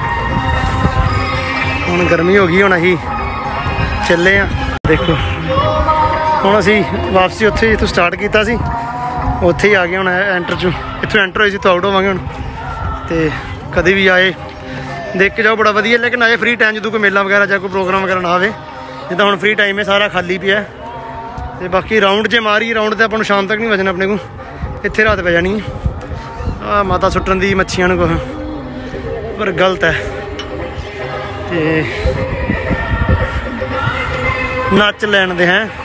हुण गर्मी हो गई, हुण असीं चले आ। देखो हुण असीं वापसी उत्थे जित्थों स्टार्ट कीता सी उत्थे ही आ गए। हुण एंटर चों इत्थों एंटर होए सी तो आउट होवांगे हुण। ते कदे भी आए देख के जाओ, बड़ा वधिया। लेकिन आए फ्री टाइम जो कोई मेला वगैरह जां कोई प्रोग्राम वगैरह ना आवे, जिद्दां हुण फ्री टाइम है सारा खाली पिया। ते बाकी राउंड जे मारी राउंड ते आपां नूं शाम तक नहीं वजना अपने को, इत्थे रात पै जानी है। आ माता सुट्टन दी मच्छियां नूं कुछ पर गलत है। ते नच लैन दे हैं।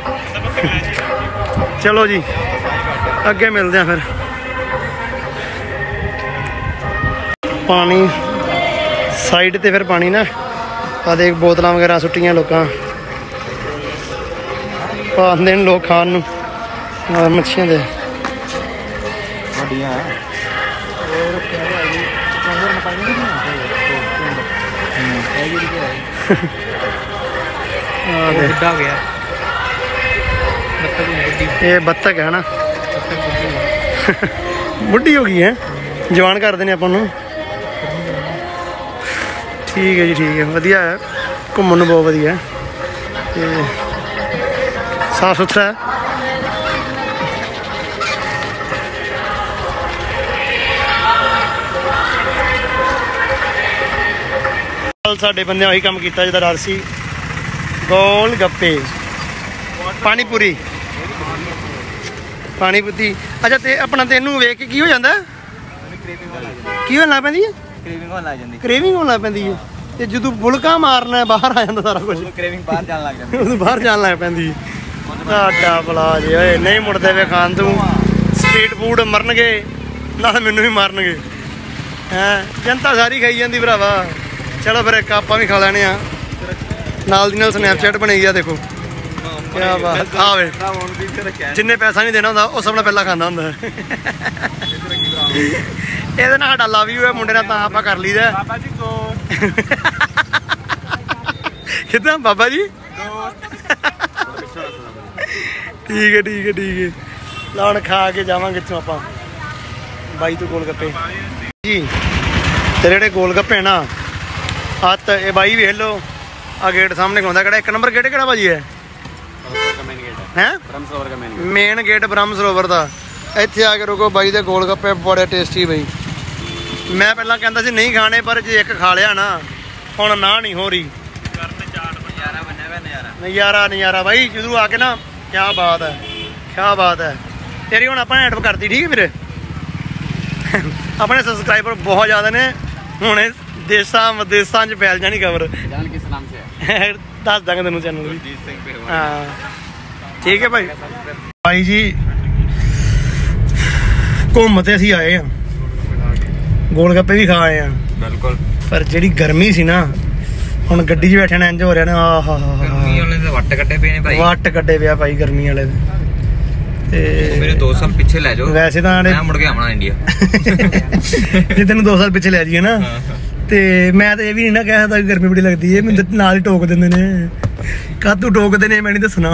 चलो जी अगे मिलते हैं फिर। पानी साइड ते फिर पानी ना आ देख बोतलां वगैरह सुट्टियां लोकां पांदे न लोग खान नूं मच्छियां दे। ये बत्तख है ना बुढ़ी हो गई है, जवान कर देने अपन। ठीक है जी ठीक है, वधिया है, घूमन बहुत वधिया है, साफ सुथरा है। साढ़े बंदे वही काम किया जिदा रारसी गोल गप्पे पानीपुरी पानीपुरी। अच्छा ते अपना तेनू वेख के की हो जाता की होन लग पैंदी है, क्रेविंग होन लग पैंदी है। ते जदों बुलका मारना बाहर आ जाता सारा कुछ, क्रेविंग बाहर जान लग जाती, बाहर जान लग पैंदी। साडा भला जे ओए नहीं मुड़दे वे खान तू स्ट्रीट फूड मरनगे ना मैनू भी मारनगे हैं। जनता सारी खाई जाती भरावा। चलो फिर एक आप भी खा लैने नाल दी नाल स्नैपचैट बनी गया। देखो ਕਿਆ ਬਾਤ ਆ ਵੇ ਜਿੰਨੇ ਪੈਸਾ ਨਹੀਂ ਦੇਣਾ ਹੁੰਦਾ ਉਹ ਸਭ ਨਾਲ ਪਹਿਲਾਂ ਖਾਂਦਾ ਹੁੰਦਾ ਇਹਦੇ ਨਾਲ ਸਾਡਾ ਲਵ ਯੂ ਹੈ ਮੁੰਡੇ ਨਾਲ ਤਾਂ ਆਪਾਂ ਕਰ ਲਈਦਾ ਬਾਬਾ ਜੀ ਕੋ ਕਿਦਾਂ ਬਾਬਾ ਜੀ ਠੀਕ ਹੈ ਠੀਕ ਹੈ ਠੀਕ ਹੈ ਲਾਉਣ ਖਾ ਕੇ ਜਾਵਾਂਗੇ ਇੱਥੋਂ ਆਪਾਂ ਬਾਈ ਤੋਂ ਗੋਲ ਗੱਪੇ ਜੀ ਤੇ ਜਿਹੜੇ ਗੋਲ ਗੱਪੇ ਨਾ ਹੱਥ ਇਹ ਬਾਈ ਵੇਖ ਲਓ ਆ ਗੇਟ ਸਾਹਮਣੇ ਖਲੋਂਦਾ ਕਿਹੜਾ 1 ਨੰਬਰ ਗੇਟ ਕਿਹੜਾ ਭਾਜੀ ਹੈ ਮੇਨ ਗੇਟ ਬ੍ਰਹਮ ਸਰੋਵਰ ਦਾ ਇੱਥੇ ਆ ਕੇ ਰੁਕੋ ਬਾਈ ਦੇ ਗੋਲ ਗੱਪੇ ਬੜੇ ਟੇਸਟੀ ਬਈ ਮੈਂ ਪਹਿਲਾਂ ਕਹਿੰਦਾ ਸੀ ਨਹੀਂ ਖਾਣੇ ਪਰ ਜੇ ਇੱਕ ਖਾ ਲਿਆ ਨਾ ਹੁਣ ਨਾ ਨਹੀਂ ਹੋ ਰਹੀ ਨਜ਼ਾਰਾ ਬਾਈ ਜਦੋਂ ਆ ਕੇ ਨਾ ਕਿਆ ਬਾਤ ਹੈ ਤੇਰੀ ਹੁਣ ਆਪਾਂ ਐਡ ਕਰਤੀ ਠੀਕ ਹੈ ਵੀਰੇ ਆਪਣੇ ਸਬਸਕ੍ਰਾਈਬਰ ਬਹੁਤ ਜ਼ਿਆਦਾ ਨੇ ਹੁਣ ਦੇਸਾਂ ਵਿਦੇਸਾਂ 'ਚ ਫੈਲ ਜਾਣੀ ਖਬਰ ਦੱਸ ਦਾਂਗੇ ਤੈਨੂੰ ਚੈਨਲ ਵੀ ਹਾਂ ਠੀਕ ਹੈ ਭਾਈ ਜੀ ਘੁੰਮ ਤੇ ਅਸੀਂ ਆਏ ਆ ਗੋਲ ਗੱਪੇ ਵੀ ਖਾ ਆਏ ਆ ਬਿਲਕੁਲ ਪਰ ਜਿਹੜੀ ਗਰਮੀ ਸੀ ਨਾ ਹੁਣ ਗੱਡੀ 'ਚ ਬੈਠਣਾ ਇੰਜ ਹੋ ਰਿਹਾ ਨਾ ਗਰਮੀ ਵਾਲੇ ਦੇ ਵੱਟ ਕੱਢੇ ਪਏ ਨੇ ਭਾਈ ਵੱਟ ਕੱਢੇ ਪਿਆ ਭਾਈ ਗਰਮੀ ਵਾਲੇ ਦੇ ਤੇ ਮੇਰੇ 2 ਸਾਲ ਪਿੱਛੇ ਲੈ ਜਾਓ ਵੈਸੇ ਤਾਂ ਮੈਂ ਮੁੜ ਕੇ ਆਉਣਾ ਇੰਡੀਆ ਜੇ ਤੈਨੂੰ 2 ਸਾਲ ਪਿੱਛੇ ਲੈ ਜਾਈਏ ਨਾ ਤੇ ਮੈਂ ਤਾਂ ਇਹ ਵੀ ਨਹੀਂ ਨਾ ਕਹਿ ਸਕਦਾ ਗਰਮੀ ਬੜੀ ਲੱਗਦੀ ਹੈ ਮੈਨੂੰ ਨਾਲ ਹੀ ਟੋਕ ਦਿੰਦੇ ਨੇ ਕਾਹਤੋਂ ਟੋਕਦੇ ਨੇ ਮੈਂ ਨਹੀਂ ਦੱਸਣਾ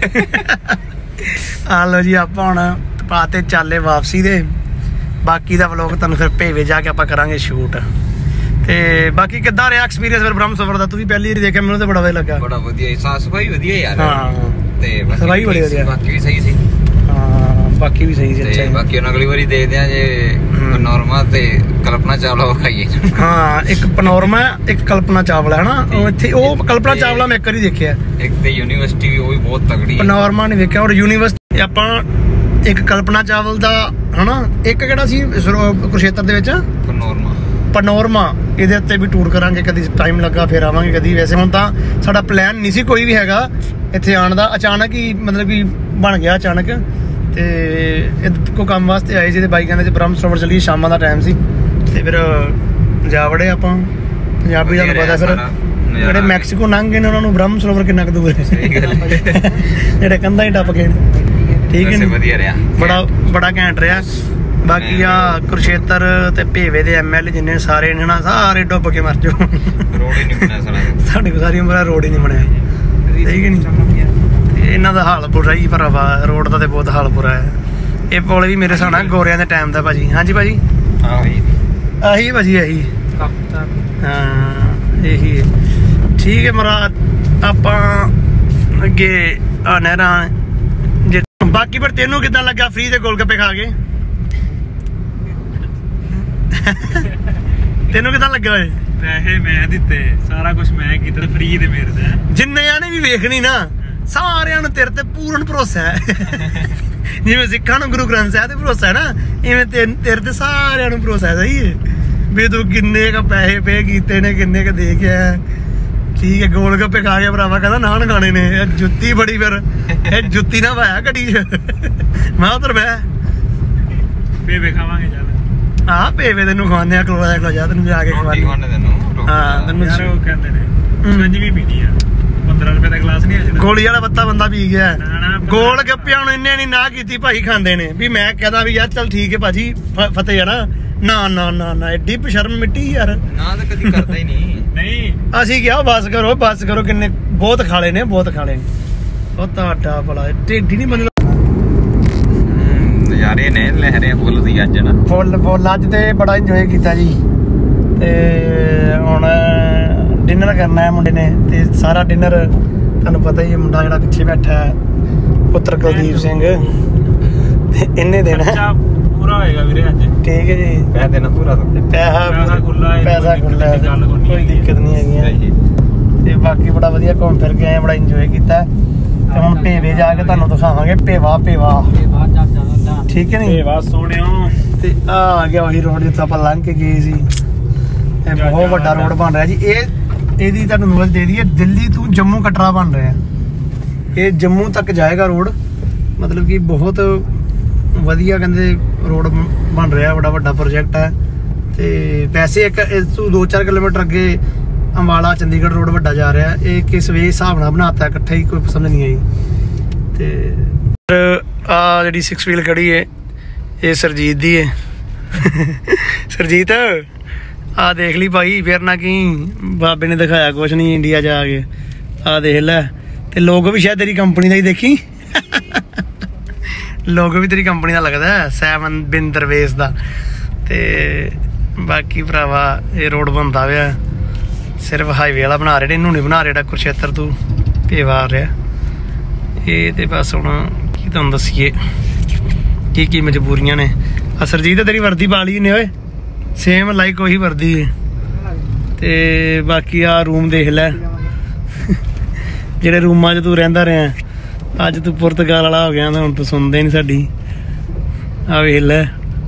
ਆ ਲਓ ਜੀ ਆਪਾਂ ਹੁਣ ਪਾਤੇ ਚਾਲੇ ਵਾਪਸੀ ਦੇ ਬਾਕੀ ਦਾ ਵਲੋਗ ਤੁਹਾਨੂੰ ਫਿਰ ਭੇਵੇ ਜਾ ਕੇ ਆਪਾਂ ਕਰਾਂਗੇ ਸ਼ੂਟ ਤੇ ਬਾਕੀ ਕਿੱਦਾਂ ਰਿਹਾ ਐਕਸਪੀਰੀਅੰਸ ਫਿਰ ਬ੍ਰਹਮ ਸਰੋਵਰ ਦਾ ਤੂੰ ਵੀ ਪਹਿਲੀ ਵਾਰ ਦੇਖਿਆ ਮੈਨੂੰ ਤਾਂ ਬੜਾ ਵਧੀਆ ਲੱਗਾ ਬੜਾ ਵਧੀਆ ਸਾਫ ਸਫਾਈ ਵਧੀਆ ਯਾਰ ਹਾਂ ਤੇ ਸਫਾਈ ਬੜੀ ਵਧੀਆ ਬਾਕੀ ਵੀ ਸਹੀ ਸੀ ਹਾਂ ਬਾਕੀ ਵੀ ਸਹੀ ਸੀ ਤੇ ਬਾਕੀ ਹੁਣ ਅਗਲੀ ਵਾਰੀ ਦੇਖਦੇ ਆ ਜੇ ਨੋਰਮਾ ਤੇ ਕਲਪਨਾ ਚਾਵਲਾ ਖਾਈਏ ਹਾਂ ਇੱਕ ਪਨੋਰਮਾ ਇੱਕ ਕਲਪਨਾ ਚਾਵਲਾ ਹੈ ਨਾ ਉਹ ਇੱਥੇ ਉਹ ਕਲਪਨਾ ਚਾਵਲਾ ਮੈਂ ਇੱਕ ਵਾਰੀ ਦੇਖਿਆ ਇੱਕ ਤੇ ਯੂਨੀਵਰਸਿਟੀ ਵੀ ਉਹ ਵੀ ਬਹੁਤ ਤਗੜੀ ਹੈ ਪਨੋਰਮਾ ਨਹੀਂ ਵੇਖਿਆ ਔਰ ਯੂਨੀਵਰਸਿਟੀ ਆਪਾਂ ਇੱਕ ਕਲਪਨਾ ਚਾਵਲ ਦਾ ਹਨਾ ਇੱਕ ਕਿਹੜਾ ਸੀ ਕੁਰਸ਼ੇਤਰ ਦੇ ਵਿੱਚ ਪਨੋਰਮਾ ਇਹਦੇ ਉੱਤੇ ਵੀ ਟੂਰ ਕਰਾਂਗੇ ਕਦੀ ਟਾਈਮ ਲੱਗਾ ਫਿਰ ਆਵਾਂਗੇ ਕਦੀ ਵੈਸੇ ਹੁਣ ਤਾਂ ਸਾਡਾ ਪਲਾਨ ਨਹੀਂ ਸੀ ਕੋਈ ਵੀ ਹੈਗਾ ਇੱਥੇ ਆਉਣ ਦਾ ਅਚਾਨਕ ਹੀ ਮਤਲਬ ਕਿ ਬਣ ਗਿਆ ਅਚਾਨਕ ਤੇ ਕੋ ਕੰਮ ਵਾਸਤੇ ਆਏ ਜਿਹਦੇ ਬਾਈ ਕਹਿੰਦੇ ਬ੍ਰਹਮ ਸਰੋਵਰ ਚੱਲੀਏ ਸ਼ਾਮਾਂ ਦਾ ਟਾਈਮ ਸੀ ਤੇ ਫਿਰ ਜਾ ਵੜੇ ਆਪਾਂ ਪੰਜਾਬੀ ਤੁਹਾਨੂੰ ਪਤਾ ਫਿਰ ਜਿਹੜੇ ਮੈਕਸੀਕੋ ਲੰਘ ਗਏ ਨੇ ਉਹਨਾਂ ਨੂੰ ਬ੍ਰਹਮ ਸਰੋਵਰ ਕਿੰਨਾ ਕੁ ਦੂਰ ਹੈ ਜਿਹੜੇ ਕੰਧਾਂ ਹੀ ਟੱਪ ਗਏ ਠੀਕ ਹੈ ਵਧੀਆ ਰਿਹਾ ਬੜਾ ਘੈਂਟ ਰਿਹਾ ਬਾਕੀ ਆ ਕੁਰਸ਼ੇਤਰ ਤੇ ਭੇਵੇ ਦੇ ਐਮਐਲਏ ਜਿੰਨੇ ਸਾਰੇ ਨੇ ਨਾ ਸਾਰੇ ਡੁੱਬ ਕੇ ਮਰ ਜਾਓ ਰੋਡ ਹੀ ਨਹੀਂ ਬਣਿਆ ਸਾਡੀ ਸਾਰੀ ਉਮਰ ਰੋਡ ਹੀ ਨਹੀਂ ਬਣਿਆ ਠੀਕ ਨਹੀਂ ਇਹਨਾਂ ਦਾ ਹਾਲ ਬੁਰਾ ਹੀ ਭਰਾਵਾ ਰੋਡ ਦਾ ਤੇ ਬਹੁਤ ਹਾਲ ਬੁਰਾ ਹੈ ਇਹ ਪੁਲ ਵੀ ਮੇਰੇ ਹਿਸਾਬ ਨਾਲ ਗੋਰਿਆਂ ਦੇ ਟਾਈਮ ਦਾ ਭਾਜੀ ਹਾਂਜੀ ਭਾਜੀ ਆਹੀ ਭਾਜੀ ਆਹੀ ਹਾਂ ਇਹੀ ਠੀਕ ਹੈ ਮਰਾ ਆਪਾਂ ਅੱਗੇ ਆ ਨਹਿਰਾਂ ਜੇ ਬਾਕੀ ਪਰ ਤੈਨੂੰ ਕਿੱਦਾਂ ਲੱਗਾ ਫ੍ਰੀ ਦੇ ਗੋਲ ਗੱਪੇ ਖਾ ਕੇ ਤੈਨੂੰ ਕਿੱਦਾਂ ਲੱਗਾ ਓਏ ਪੈਸੇ ਮੈਂ ਦਿੱਤੇ ਸਾਰਾ ਕੁਝ ਮੈਂ ਕੀਤਾ ਫ੍ਰੀ ਦੇ ਮੇਰੇ ਤੇ ਜਿੰਨਿਆਂ ਨੇ ਵੀ ਵੇਖਣੀ ਨਾ ਸਾਰਿਆਂ ਨੂੰ ਤੇਰੇ ਤੇ ਪੂਰਨ ਭਰੋਸਾ ਹੈ ਜਿਵੇਂ ਸਿੱਖਾਂ ਨੂੰ ਗੁਰੂ ਗ੍ਰੰਥ ਸਾਹਿਬ ਤੇ ਭਰੋਸਾ ਹੈ ਨਾ ਇਵੇਂ ਤੇਰੇ ਤੇ ਸਾਰਿਆਂ ਨੂੰ ਭਰੋਸਾ ਹੈ ਸਹੀ ਹੈ ਵੀ ਤੂੰ ਕਿੰਨੇ ਕ ਪੈਸੇ ਪੇ ਕੀਤੇ ਨੇ ਕਿੰਨੇ ਕ ਦੇ ਕੇ ਆਇਆ ਠੀਕ ਹੈ ਗੋਲ ਗੱਪੇ ਖਾ ਕੇ ਭਰਾਵਾ ਕਹਿੰਦਾ ਨਾਨ ਖਾਣੇ ਨੇ ਇਹ ਜੁੱਤੀ ਬੜੀ ਫਿਰ ਇਹ ਜੁੱਤੀ ਨਾ ਪਾਇਆ ਗੱਡੀ 'ਚ ਮੈਂ ਉਧਰ ਬਹਿ ਪੇਵੇ ਖਾਵਾਂਗੇ ਚੱਲ ਹਾਂ ਪੇਵੇ ਤੈਨੂੰ ਖਵਾਉਂਦੇ ਆ ਖਲੋ ਜਾ ਤੈਨੂੰ ਜਾ ਕੇ ਖਵਾਉਂਦੇ ਹਾਂ ਤੈਨੂੰ ਯਾਰ ਉਹ ਕਹਿੰਦੇ ਨੇ ਮੰਜ ਵੀ ਪੀਣੀ ਆ 15 ਰੁਪਏ ਦਾ ਗਲਾਸ ਨਹੀਂ ਆ ਗੋਲੀ ਵਾਲਾ ਬੱਤਾ ਬੰਦਾ ਪੀ ਗਿਆ ਗੋਲ ਗੱਪਿਆਂ ਨੂੰ ਇੰਨੇ ਨਹੀਂ ਨਾ ਕੀਤੀ ਭਾਈ ਖਾਂਦੇ ਨੇ ਵੀ ਮੈਂ ਕਹਦਾ ਵੀ ਯਾਰ ਚੱਲ ਠੀਕ ਹੈ ਭਾਜੀ ਫਤਿਹ ਹੈ ਨਾ ਨਾ ਨਾ ਨਾ ਐਡੀ ਬਸ਼ਰਮ ਮਿੱਟੀ ਯਾਰ ਨਾ ਤਾਂ ਕਦੀ ਕਰਦਾ ਹੀ ਨਹੀਂ ਅਸੀਂ ਕਿਹਾ ਬਸ ਕਰੋ ਕਿੰਨੇ ਬਹੁਤ ਖਾਲੇ ਨੇ ਉਹ ਤੁਹਾਡਾ ਬੜਾ ਢੇਡੀ ਨਹੀਂ ਬੰਦਾ ਨਜ਼ਾਰੇ ਨੇ ਲਹਿਰੇ ਫੁੱਲ ਦੀ ਅੱਜ ਨਾ ਫੁੱਲ ਅੱਜ ਤੇ ਬੜਾ ਇੰਜੋਏ ਕੀਤਾ ਜੀ ਤੇ ਹੁਣ ਡਿਨਰ ਕਰਨਾ ਹੈ ਮੁੰਡੇ ਨੇ ਤੇ ਸਾਰਾ ਡਿਨਰ ਤੁਹਾਨੂੰ ਪਤਾ ਹੀ ਹੈ ਮੁੰਡਾ ਜਿਹੜਾ ਪਿੱਛੇ ਬੈਠਾ ਹੈ ਪੁੱਤਰ ਕੁਲਦੀਪ ਸਿੰਘ ਤੇ ਇਹਨੇ ਦੇਣਾ ਪੂਰਾ ਹੋਏਗਾ ਵੀਰੇ ਅੱਜ ਠੀਕ ਹੈ ਜੀ ਪੈਸਾ ਦੇਣਾ ਪੂਰਾ ਪੈਸਾ ਖੁੱਲਾ ਕੋਈ ਦਿੱਕਤ ਨਹੀਂ ਹੈਗੀ ਤੇ ਬਾਕੀ ਬੜਾ ਵਧੀਆ ਘੁੰਮ ਫਿਰ ਕੇ ਆਏ ਬੜਾ ਇੰਜੋਏ ਕੀਤਾ ਤੇ ਹੁਣ ਭੇਵੇ ਜਾ ਕੇ ਤੁਹਾਨੂੰ ਦਿਖਾਵਾਂਗੇ ਭੇਵਾ ਠੀਕ ਹੈ ਨਹੀਂ ਭੇਵਾ ਸੋਹਣਿਓ ਤੇ ਆ ਗਿਆ ਉਹੀ ਰੋਡ ਜਿੱਥੇ ਆਪਾਂ ਲੰਘ ਕੇ ਗਏ ਸੀ ਇਹ ਬਹੁਤ ਵੱਡਾ ਰੋਡ ਬਣ ਰਿਹਾ ਜੀ ਇਹਦੀ ਤੁਹਾਨੂੰ ਨੌਲੇਜ ਦੇ ਦਈਏ ਦਿੱਲੀ ਤੋਂ ਜੰਮੂ ਕਟਰਾ ਬਣ ਰਿਹਾ ਇਹ ਜੰਮੂ ਤੱਕ ਜਾਏਗਾ ਰੋਡ ਮਤਲਬ ਕਿ ਬਹੁਤ ਵਧੀਆ ਕਹਿੰਦੇ ਰੋਡ ਬਣ ਰਿਹਾ ਬੜਾ ਵੱਡਾ ਪ੍ਰੋਜੈਕਟ ਹੈ ਤੇ ਪੈਸੇ ਇੱਕ ਇਸ ਤੋਂ 2-4 ਕਿਲੋਮੀਟਰ ਅੱਗੇ ਅੰਬਾਲਾ ਚੰਡੀਗੜ੍ਹ ਰੋਡ ਵੱਡਾ ਜਾ ਰਿਹਾ ਇਹ ਕਿਸ ਵੇ ਹਿਸਾਬ ਨਾਲ ਬਣਾਤਾ ਇਕੱਠਾ ਹੀ ਕੋਈ ਪਸੰਦ ਨਹੀਂ ਆਈ ਤੇ ਆ ਜਿਹੜੀ 6 ਵੀਲ ਖੜੀ ਹੈ ਇਹ ਸਰਜੀਤ ਦੀ ਹੈ। ਸਰਜੀਤ ਆ ਦੇਖ ਲਈ ਭਾਈ, ਫਿਰ ਨਾ ਕੀ ਬਾਬੇ ਨੇ ਦਿਖਾਇਆ ਕੁਛ ਨਹੀਂ ਇੰਡੀਆ ਜਾ ਕੇ। ਆ ਦੇਖ ਲੈ, ਤੇ ਲੋਗੋ ਵੀ ਸ਼ਾਇਦ ਤੇਰੀ ਕੰਪਨੀ ਦਾ ਹੀ, ਦੇਖੀ ਲੋਗੋ ਵੀ ਤੇਰੀ ਕੰਪਨੀ ਦਾ ਲੱਗਦਾ 7 ਬਿਨ ਦਰਵੇਸ਼ ਦਾ। ਤੇ ਬਾਕੀ ਭਰਾਵਾ ਇਹ ਰੋਡ ਬਣਦਾ ਪਿਆ, ਸਿਰਫ ਹਾਈਵੇ ਵਾਲਾ ਬਣਾ ਰਹੇ ਨੇ, ਇਹਨੂੰ ਨਹੀਂ ਬਣਾ ਰਿਹਾ ਕੁਰਸ਼ੇਤਰ ਤੂੰ ਭੇਵਾ ਆ ਰਿਹਾ ਇਹ। ਤੇ ਬਸ ਹੁਣ ਕੀ ਤੁਹਾਨੂੰ ਦੱਸੀਏ ਕੀ ਮਜਬੂਰੀਆਂ ਨੇ। ਆ ਸਰਜੀਤ ਤੇਰੀ ਵਰਦੀ ਪਾ ਲਈ ਨੇ ਓਏ, ਸੇਮ ਲਾਈਕ ਉਹੀ ਵਰਦੀ ਹੈ। ਤੇ ਬਾਕੀ ਆ ਰੂਮ ਦੇਖ ਲੈ, ਜਿਹੜੇ ਰੂਮਾਂ 'ਚ ਤੂੰ ਰਹਿੰਦਾ ਰਿਹਾ, ਅੱਜ ਤੂੰ ਪੁਰਤਗਾਲ ਵਾਲਾ ਹੋ ਗਿਆ ਤਾਂ ਹੁਣ ਤੂੰ ਸੁਣਦੇ ਨਹੀਂ ਸਾਡੀ। ਆ ਵੇਖ ਲੈ,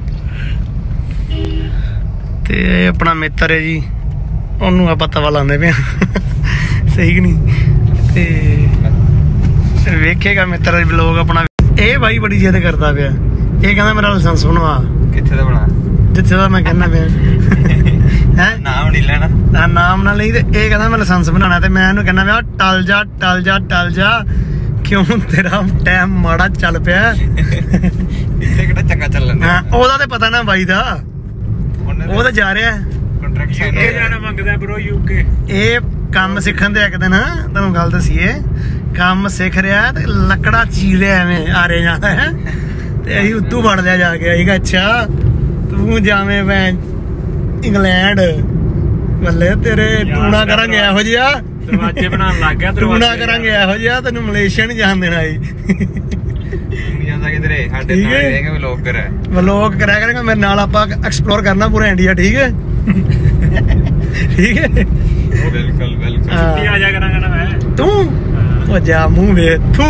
ਤੇ ਇਹ ਆਪਣਾ ਮਿੱਤਰ ਹੈ ਜੀ, ਉਹਨੂੰ ਆਪਾਂ ਤਵਾ ਲਾਉਂਦੇ ਪਏ ਸਹੀ ਕਿ ਨਹੀਂ। ਤੇ ਵੇਖੇਗਾ ਮਿੱਤਰ ਲੋਕ ਆਪਣਾ। ਇਹ ਬਾਈ ਬੜੀ ਜਿੱਦ ਕਰਦਾ ਪਿਆ, ਇਹ ਕਹਿੰਦਾ ਮੇਰਾ ਲਾਇਸੈਂਸ ਬਣਵਾ। ਕਿੱਥੇ ਦਾ ਬਣਾ? ਜਿੱਥੇ ਦਾ ਮੈਂ ਕਹਿੰਦਾ ਪਿਆ ਹੈ, ਨਾਮ ਨਹੀਂ ਲੈਣਾ, ਨਾਮ ਨਾਲ ਨਹੀਂ। ਤੇ ਇਹ ਕਹਿੰਦਾ ਮੈਂ ਲਾਇਸੈਂਸ ਬਣਾਉਣਾ, ਤੇ ਮੈਂ ਇਹਨੂੰ ਕਹਿੰਦਾ ਪਿਆ ਟਲ ਜਾ ਟਲ ਜਾ ਟਲ ਜਾ, ਕਿਉਂ ਤੇਰਾ ਟਾਈਮ ਮਾੜਾ ਚੱਲ ਪਿਆ। ਇੱਥੇ ਕਿਹੜਾ ਚੰਗਾ ਚੱਲਣ ਹਾਂ ਉਹਦਾ ਤੇ ਪਤਾ ਨਾ ਬਾਈ ਦਾ, ਉਹ ਤਾਂ ਜਾ ਰਿਹਾ ਕੰਟਰੈਕਟ ਸਾਈਨ ਯੂਕੇ ਜਾਣਾ ਮੰਗਦਾ ਬ్రో, ਯੂਕੇ। ਇਹ ਕੰਮ ਸਿੱਖਣ ਦੇ ਇੱਕ ਦਿਨ ਤੁਹਾਨੂੰ ਗੱਲ ਦੱਸੀਏ, ਕੰਮ ਸਿੱਖ ਰਿਹਾ ਤੇ ਲੱਕੜਾ ਚੀਰ ਰਿਹਾ ਐਵੇਂ ਆਰੇ ਜਾਂਦਾ ਹੈ। ਤੇ ਅਸੀਂ ਉੱਤੋਂ ਵੜ ਲਿਆ ਜਾ ਕੇ, ਅਸੀਂ ਕਿਹਾ ਅੱਛਾ ਤੂੰ ਜਾਵੇਂ ਮੈਂ ਇੰਗਲੈਂਡ, ਬੱਲੇ ਤੇਰੇ ਟੂਣਾ ਕਰਾਂਗੇ ਇਹੋ ਜਿਹਾ, ਦਰਵਾਜ਼ੇ ਬਣਾਉਣ ਲੱਗ ਗਿਆ, ਟੂਣਾ ਕਰਾਂਗੇ ਇਹੋ ਜਿਹਾ, ਤੈਨੂੰ ਮਲੇਸ਼ੀਆ ਨਹੀਂ ਜਾਣ ਦੇਣਾ ਜੀ। ਨਹੀਂ ਜਾਂਦਾ ਕਿਧਰੇ, ਸਾਡੇ ਨਾਲ ਰਹੇਗਾ ਵਲੋਗਰ ਹੈ, ਵਲੋਗ ਕਰਿਆ ਕਰਾਂਗਾ ਮੇਰੇ ਨਾਲ, ਆਪਾਂ ਐਕਸਪਲੋਰ ਕਰਨਾ ਪੂਰਾ ਇੰਡੀਆ, ਠੀਕ ਹੈ ਠੀਕ ਹੈ। ਬਿਲਕੁਲ ਬਿਲਕੁਲ। ਛੁੱਟੀ ਆ ਜਾ ਕਰਾਂਗਾ ਨਾ ਮੈਂ। ਤੂੰ ਉਹ ਜਾ ਮੂੰਹ ਵੇ ਤੂੰ।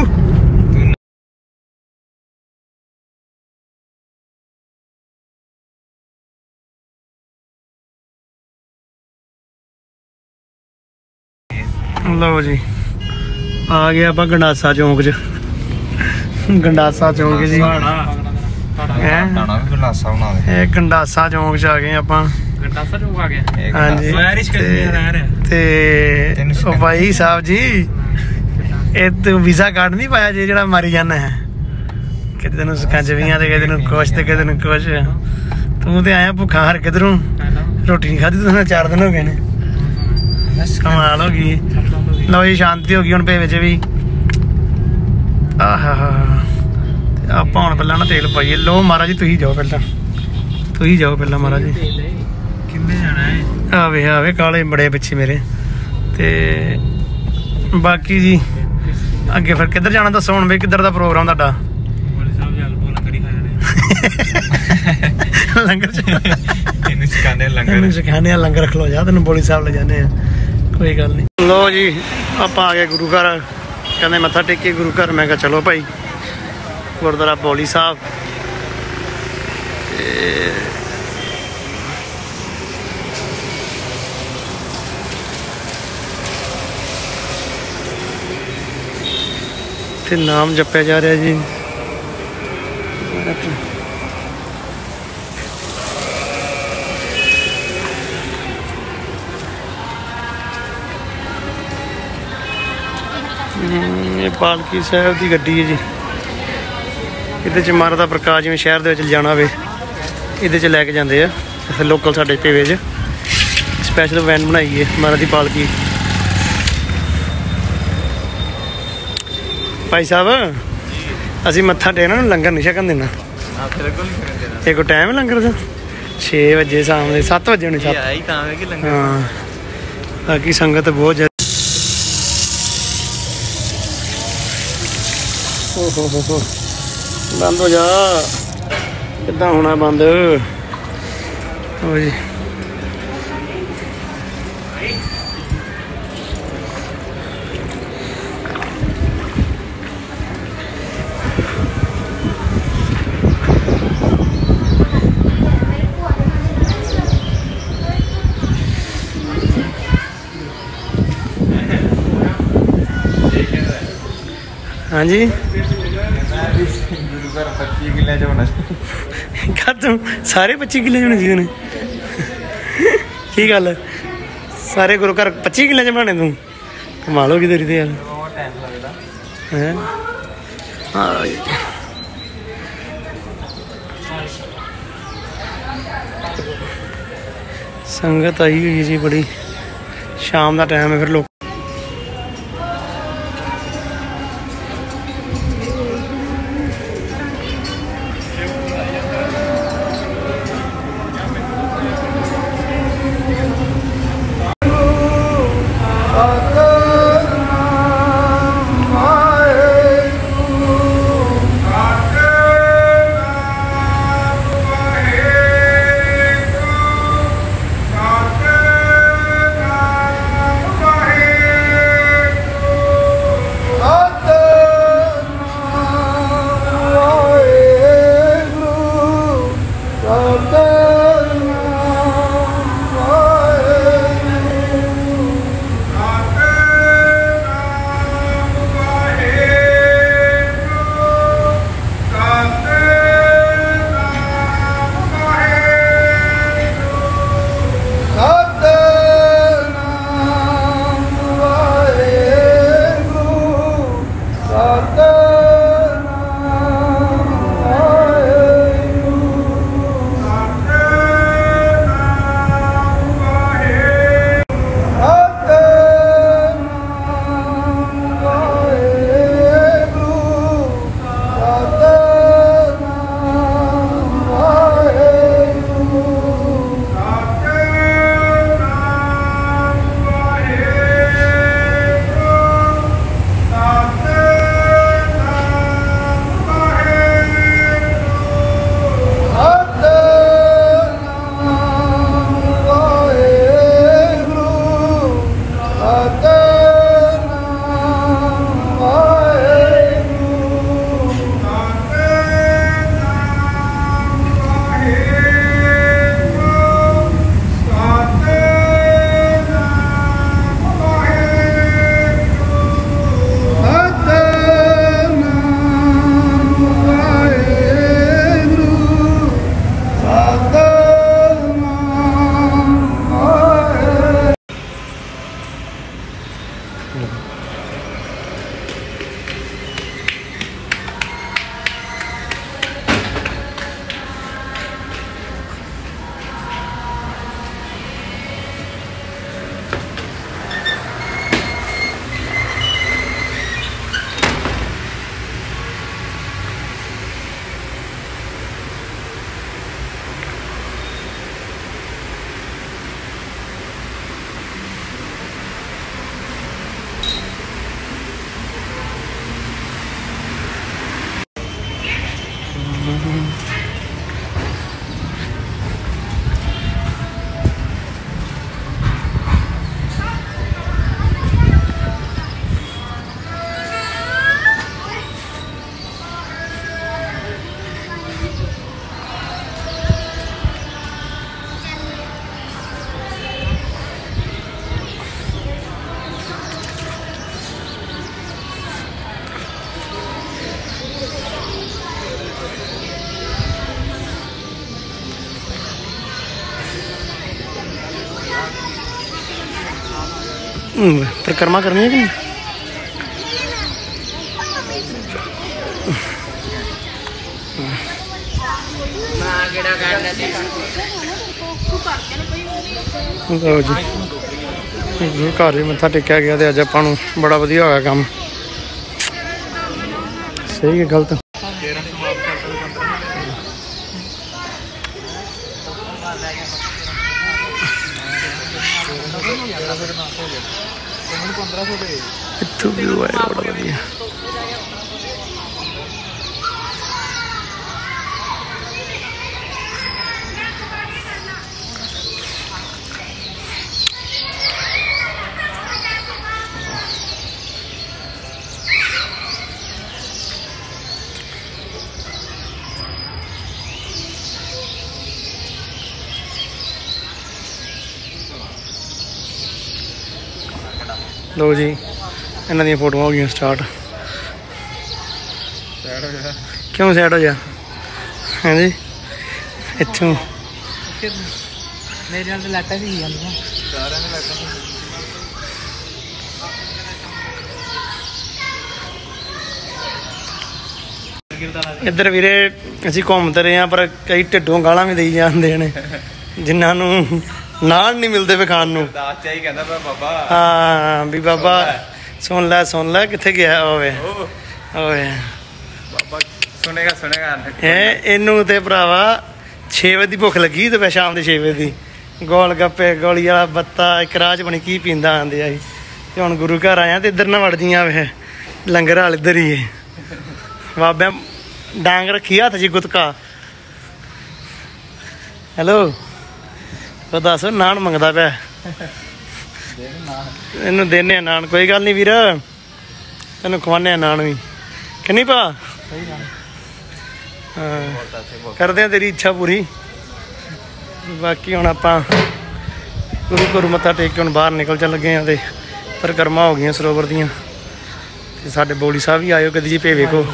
ਲਓ ਜੀ ਆ ਗਿਆ ਆਪਾਂ ਗੰਡਾਸਾ ਚੌਂਕ 'ਚ, ਗੰਡਾਸਾ ਚੌਂਕ ਜੀ ਨਾਣਾ ਵੀ ਗਲਾਸਾ ਬਣਾ ਦੇ। ਇਹ ਗੰਡਾਸਾ ਚੌਂਕ 'ਚ ਆ ਗਏ ਆਪਾਂ। ਗੰਡਾਸਾ ਚੌਂਕ ਆ ਗਿਆ। ਹਾਂਜੀ ਤੇ ਉਹ ਭਾਈ ਸਾਹਿਬ ਜੀ, ਇਹ ਤੂੰ ਵੀਜ਼ਾ ਕਾਰਡ ਨਹੀਂ ਪਾਇਆ ਜੀ ਜਿਹੜਾ ਮਾਰੀ ਜਾਂਦਾ ਹੈ, ਕਿਤੇ ਨੂੰ ਸਕੰਜਵੀਆਂ ਤੇ ਕਿਤੇ ਨੂੰ ਕੁਛ ਤੇ ਕਿਤੇ ਨੂੰ ਕੁਛ। ਤੂੰ ਤੇ ਆਇਆ ਭੁੱਖਾ ਹਰ ਕਿਧਰੋਂ, ਰੋਟੀ ਨਹੀਂ ਖਾਧੀ ਤੂੰ, 4 ਦਿਨ ਹੋ ਗਏ ਨੇ। ਕਮਾਲ ਹੋ ਗਈ। ਲਓ ਜੀ ਸ਼ਾਂਤੀ ਹੋ ਗਈ ਹੁਣ ਭੇਵੇ 'ਚ ਵੀ। ਆਹਾ ਆਪਾਂ ਹੁਣ ਪਹਿਲਾਂ ਨਾ ਤੇਲ ਪਾਈਏ। ਲਓ ਮਹਾਰਾਜ ਜੀ ਤੁਸੀਂ ਜਾਓ ਪਹਿਲਾਂ, ਤੁਸੀਂ ਜਾਓ ਪਹਿਲਾਂ ਮਹਾਰਾਜ ਜੀ। ਕਿੰਨੇ ਜਾਣਾ ਹੈ? ਆਵੇ ਆਵੇ ਕਾਲੇ ਬੜੇ ਪਿੱਛੇ ਮੇਰੇ। ਤੇ ਬਾਕੀ ਜੀ ਅੱਗੇ ਫਿਰ ਕਿੱਧਰ ਜਾਣਾ ਦੱਸੋ ਹੁਣ ਬਈ, ਕਿੱਧਰ ਦਾ ਪ੍ਰੋਗਰਾਮ ਤੁਹਾਡਾ? ਬੋਲੇ ਸਾਹਿਬ ਜਲ ਬੋਲ ਕੜੀ ਖਾਣੇ ਲੰਗਰ ਚ ਇਹਨੂੰ ਸਿਖਾਣੇ ਲੰਗਰ, ਇਹਨੂੰ ਸਿਖਾਣੇ ਆ ਲੰਗਰ। ਖਲੋ ਜਾ ਤੈਨੂੰ ਬੋਲੀ ਸਾਹਿਬ ਲੈ ਜਾਂਦੇ ਆ, ਕੋਈ ਗੱਲ ਨਹੀਂ। ਲੋ ਜੀ ਆਪਾਂ ਆ ਗਏ ਗੁਰੂ ਘਰ, ਕਹਿੰਦੇ ਮੱਥਾ ਟੇਕੇ ਗੁਰੂ ਘਰ। ਮੈਂ ਕਿਹਾ ਚਲੋ ਭਾਈ, ਗੁਰਦੁਆਰਾ ਬੋਲੀ ਸਾਹਿਬ। ਤੇ ਨਾਮ ਜਪਿਆ ਜਾ ਰਿਹਾ ਜੀ। ਇਹ ਪਾਲਕੀ ਸਾਹਿਬ ਦੀ ਗੱਡੀ ਹੈ ਜੀ। ਇਹਦੇ 'ਚ ਮਹਾਰਾਜ ਦਾ ਪ੍ਰਕਾਸ਼ ਜਿਵੇਂ ਸ਼ਹਿਰ ਦੇ ਵਿੱਚ ਜਾਣਾ ਹੋਵੇ, ਇਹਦੇ 'ਚ ਲੈ ਕੇ ਜਾਂਦੇ ਆ। ਇੱਥੇ ਲੋਕਲ ਸਾਡੇ ਭੇਵੇ 'ਚ ਸਪੈਸ਼ਲ ਵੈਨ ਬਣਾਈ ਹੈ ਮਹਾਰਾਜ ਦੀ ਪਾਲਕੀ। ਭਾਈ ਸਾਹਿਬ ਅਸੀਂ ਮੱਥਾ ਟੇਕਣਾ ਨੂੰ ਲੰਗਰ ਨਹੀਂ ਛਕਣ ਦੇਣਾ। ਇਹ ਕੋ ਟਾਈਮ ਲੰਗਰ ਦਾ 6 ਵਜੇ ਸ਼ਾਮ ਦੇ 7 ਵਜੇ ਹੋਣੇ। ਹਾਂ ਬਾਕੀ ਸੰਗਤ ਬਹੁਤ ਜ਼ਿਆਦਾ। ਓਹੋ ਬੰਦ ਹੋ ਜਾ, ਕਿੱਦਾਂ ਹੋਣਾ ਬੰਦ? ਓਏ ਹਾਂਜੀ ਗੁਰੂ ਘਰ 25 ਕਿੱਲੇ ਚ ਹੋਣਾ। ਤੂੰ ਸਾਰੇ 25 ਕਿੱਲੇ ਹੋਣੇ ਸੀ ਉਹਨੇ? ਕੀ ਗੱਲ ਸਾਰੇ ਗੁਰੂ ਘਰ 25 ਕਿੱਲੇ ਚ ਬਣਾਣੇ? ਤੂੰ ਕਮਾਲ ਹੋ ਗਈ ਤੇਰੀ ਤੇ ਯਾਰ। ਬਹੁਤ ਟਾਈਮ ਲੱਗਦਾ ਹੈ हाँ संगत आई हुई जी बड़ी, शाम का टाइम है फिर लोग परिक्रमा करनी है कि नहीं? लो जी घर ही मत्था टेकिया गया तो अज आपां नूं बड़ा वधिया होया काम। सही है गलत इत्थों व्यू आएगा बड़ा वधिया। लो जी इन्हों दी फोटो हो गई स्टार्ट। क्यों सैड हो जा? हाँ जी इतों मेरे नाल लाटा भी सारे ने लाटा ਇੱਧਰ ਵੀਰੇ ਅਸੀਂ ਘੁੰਮਦੇ ਰਹੇ ਹਾਂ, ਪਰ ਕਈ ਢਿੱਡੋਂ ਗਾਲਾਂ ਵੀ ਦੇਈ ਜਾਂਦੇ ਨੇ ਜਿਨ੍ਹਾਂ ਨੂੰ ਨਾਲ ਨਹੀਂ ਮਿਲਦੇ ਵੇ ਖਾਣ ਨੂੰ। ਹਾਂ ਵੀ ਬਾਬਾ ਸੁਣ ਲੈ ਕਿੱਥੇ ਗਿਆ ਓਏ ਓਏ ਬਾਬਾ ਸੁਣੇਗਾ ਇਹਨੂੰ ਤੇ ਭਰਾਵਾ 6 ਵਜੇ ਦੀ ਭੁੱਖ ਲੱਗੀ ਤੇ ਸ਼ਾਮ ਦੇ 6 ਵਜੇ ਦੀ ਗੋਲ ਗੱਪੇ ਗੋਲੀ ਵਾਲਾ ਬੱਤਾ ਇੱਕ ਰਾਹ 'ਚ ਬਣੀ ਕੀ ਪੀਂਦਾ ਆਂਦੇ ਆ ਤੇ ਹੁਣ ਗੁਰੂ ਘਰ ਆਇਆ ਤੇ ਇੱਧਰ ਨਾ ਵੜ ਜੀਆਂ ਵੇ ਲੰਗਰ ਹਾਲ ਇੱਧਰ ਹੀ ਹੈ। ਬਾਬਿਆਂ ਡਾਂਗ ਰੱਖੀ ਹੱਥ 'ਚ ਗੁਤਕਾ। ਹੈਲੋ ਉਹ ਦੱਸ ਨਾਨ ਮੰਗਦਾ ਪਿਆ, ਇਹਨੂੰ ਦੇਨੇ ਆ ਨਾਨ। ਕੋਈ ਗੱਲ ਨਹੀਂ ਵੀਰ ਤੈਨੂੰ ਖਵਾਨੇ ਆ ਨਾਨ ਵੀ ਕਿ ਨਹੀਂ ਭਾ? ਹਾਂ ਕਰਦੇ ਆ ਤੇਰੀ ਇੱਛਾ ਪੂਰੀ। ਬਾਕੀ ਹੁਣ ਆਪਾਂ ਗੁਰੂ ਘਰ ਮੱਥਾ ਟੇਕ ਕੇ ਹੁਣ ਬਾਹਰ ਨਿਕਲ ਚੱਲ ਗਏ ਆ ਤੇ ਪਰਿਕਰਮਾ ਹੋ ਗਈਆਂ ਸਰੋਵਰ ਦੀਆਂ ਤੇ ਸਾਡੇ ਬੋਲੀ ਸਾਹਿਬ ਵੀ ਆਇਓ ਕਦੀ ਜੀ ਭੇਵੇ ਕੋ।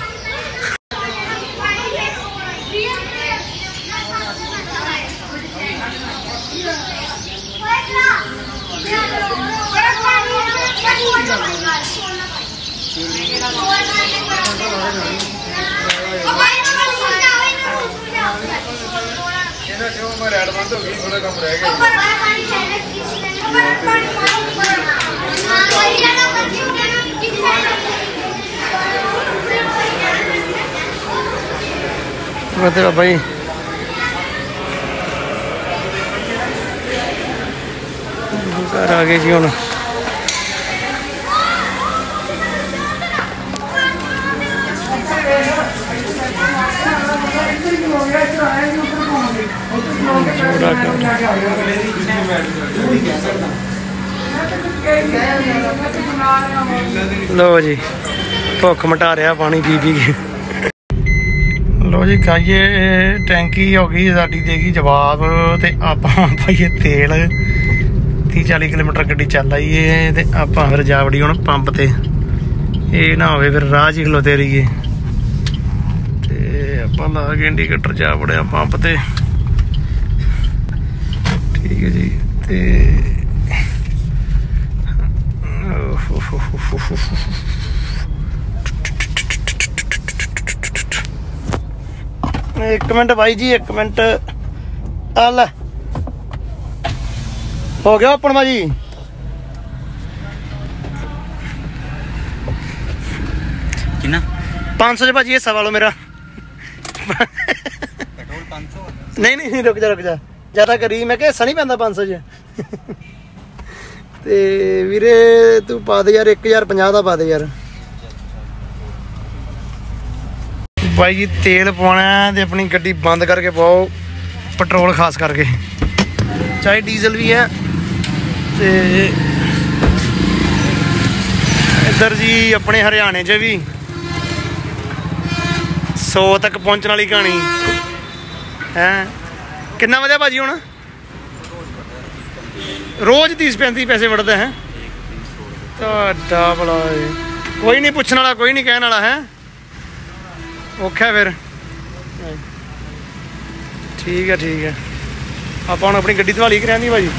ਬਾਬਾ ਜੀ ਘਰ ਆ ਗਏ ਜੀ ਹੁਣ। लो जी भुख मिटा रहा पानी पी पी के। लो जी खाइए टैंकी हो गई साडी देगी जवाब ते आपां पाइए तेल 30-40 किलोमीटर गड्डी चल आई है ते आपां फिर जा वड़ी हुण पंप ते। ये ना होवे फिर राह च खलोते रहिए ते आपां ला के इंडीकेटर जा वड़िया पंप ते। ठीक है जी ते एक मिनट भाई जी एक मिनट आल हो गया ओपन भाजी। कितना 500 से भाजी हिस्सा वालो मेरा। पेट्रोल 500 नहीं रुक जा ज्यादा करी मैं हिस्सा नहीं पैंदा 500 च ते वीरे तू पा दे यार 1050 का पा दे यार। भाई जी तेल पवाना ते अपनी गड्डी बंद करके पाओ पेट्रोल खास करके चाहे डीजल भी है ते इधर जी अपने हरियाणे च भी 100 तक पहुंचने वाली कहानी है। कितना वजह भाजी हुण रोज 30-35 पैसे बढ़ते हैं तो भला कोई नहीं पूछने वाला कोई नहीं कहने वाला है औखा फिर। ठीक है आप अपनी गड्डी धवाली करानी भाजी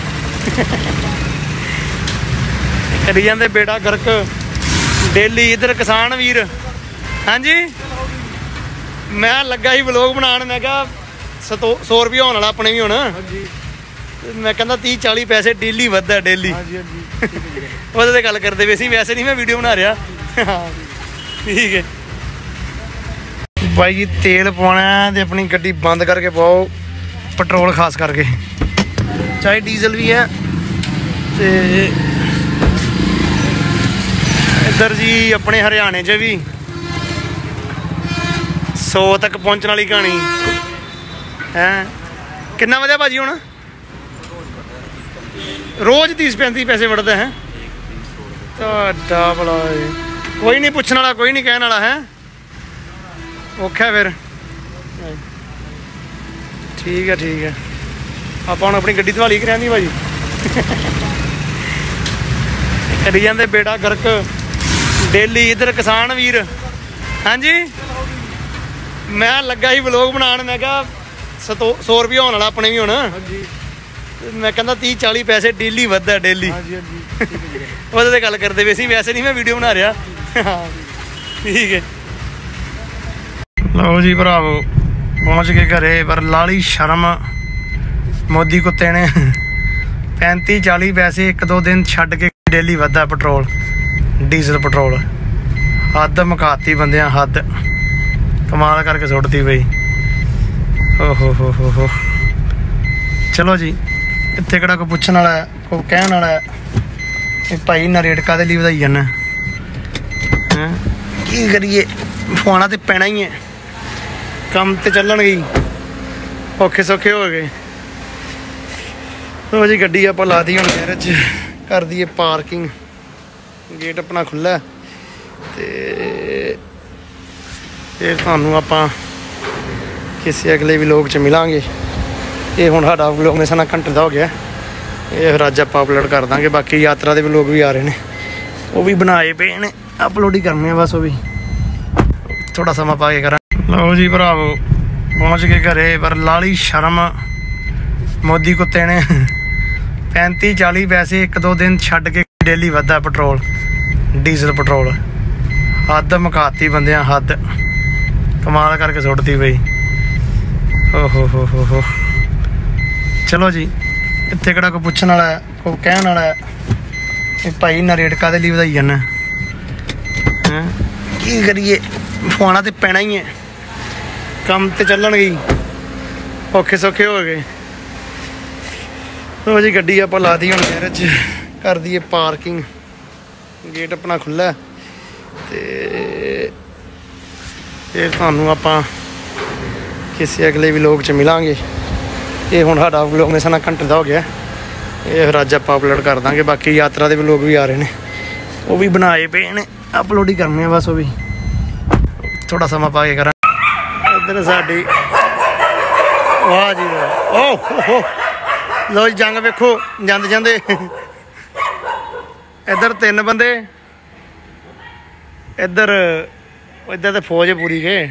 करी जाते बेटा गर्क डेली। इधर किसान वीर हाँ जी मैं लगा ही व्लॉग बनाने मैं कहा 100 रुपया होने वाला अपने भी होना। मैं कहता 30-40 पैसे डेली वधदा डेली वो गल करते वैसे वैसे नहीं मैं वीडियो बना रहा। ठीक है भाई जी तेल पवाना ते अपनी गड्डी बंद करके पाओ पेट्रोल खास करके चाहे डीजल भी है ते इधर जी अपने हरियाणे च भी 100 तक पहुंचने वाली कहानी है। कितना वजह भाजी हुण रोज 30-35 पैसे बढ़ते हैं तो भला कोई नहीं पूछने वाला कोई नहीं कहने वाला है औखा फिर। ठीक है आप अपनी गड्डी धवाली करानी भाजी करी जाते बेटा गर्क डेली। इधर किसान वीर हाँ जी मैं लगा ही व्लॉग बनाने मैं कहा 100 रुपया होने वाला अपने भी होना। मैं कहता 30-40 पैसे डेली वधदा डेली वो गल करते वैसे वैसे नहीं मैं वीडियो बना रहा। ठीक है लो जी भरावो पहुंच गए घरे पर लाली शर्म मोदी कुत्ते ने 35-40 पैसे 1-2 दिन छड़ के डेली वधा पेट्रोल डीजल पेट्रोल हद मकाती बंदियां हद कमाल करके सुटती पई हो चलो जी इत्थे किहड़ा कोई पुछण वाला है कोई कहण वाला है भाई इन्ना रेट काहदे लई वधाई जाना हैं की करिए खुआना तो पैना ही है कम तो चलन गई औखे सौखे हो गए तो जी गड्डी आप ला दी हुण गैरेज कर दिए पार्किंग गेट अपना खुला तो फिर तुहानूं आपां किसी अगले व्लॉग च मिलांगे ये हुण साडा व्लॉग में साना घंटे का हो गया ये फिर अज आपां अपलोड कर देंगे बाकी यात्रा के व्लॉग भी आ रहे हैं वो भी बनाए पे ने अपलोड ही करने बस वो भी थोड़ा समा पा के करा लो जी भरावो पहुंच गए घरे पर लाली शर्म मोदी कुत्ते ने 35-40 पैसे 1-2 दिन छड़ के डेली वधा पेट्रोल डीजल पेट्रोल हद मकाती बंदियां हद कमाल करके सुटती पई हो चलो जी इत्थे किहड़ा कोई पुछण वाला है कोई कहण वाला है भाई इन्ना रेट काहदे लई वधाई जाना हैं की करिए खुआना तो पैना ही है कम तो चलन गई औखे सौखे हो गए तो जी गड्डी आप ला दी हुण गैरेज कर दिए पार्किंग गेट अपना खुला तो फिर तुहानूं आपां किसी अगले व्लॉग च मिलांगे ये हुण साडा व्लॉग में साना घंटे का हो गया ये फिर अज आपां अपलोड कर देंगे बाकी यात्रा के व्लॉग भी आ रहे हैं वो भी बनाए पे ने अपलोड ही करने बस वो भी थोड़ा समा पा के करा इधर साडी वाह जी वाह ओह लो जी जंग वेखो जांदे जांदे इधर 3 बंदे इधर इधर तो फौज पूरी के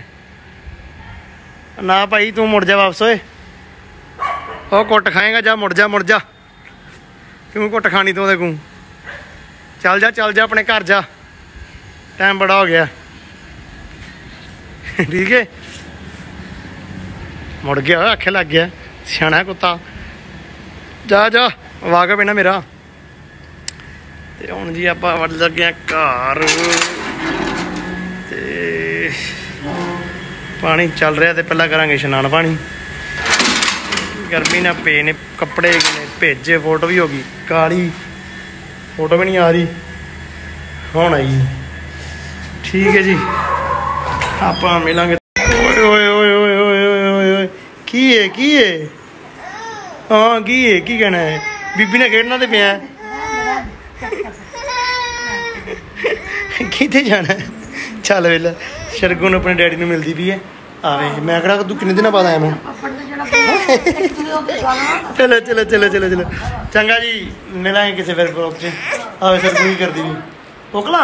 ना भाई तू मुड़ जा वापस ओए ओ कुट खाएगा जा मुड़ जा क्यों कुट खानी तू देखूँ चल जा अपने घर जा टाइम बड़ा हो गया ठीक है मुड़ गया आखे लग गया सियाना कुत्ता जा वाकफ है ना मेरा तो हुण जी आप वड़ लगे घर पानी चल रहा तो पहला करांगे इशनान पानी गर्मी ना पे ने कपड़े भेजे फोटो भी होगी काली फोटो भी नहीं आ रही हुण आई ठीक है जी आप मिलांगे की है हाँ की कहना है बीबी ने खेड़ना तो पिया कितने जाना है चल वेला शरगुन अपने डैडी ने मिलती भी है आवे मैं कहा तू किन्ने दिन बाद आया मैं चलो चंगा जी मिलांगे किसी फिर ब्लॉग च आवे सर कोई कर दी कोकला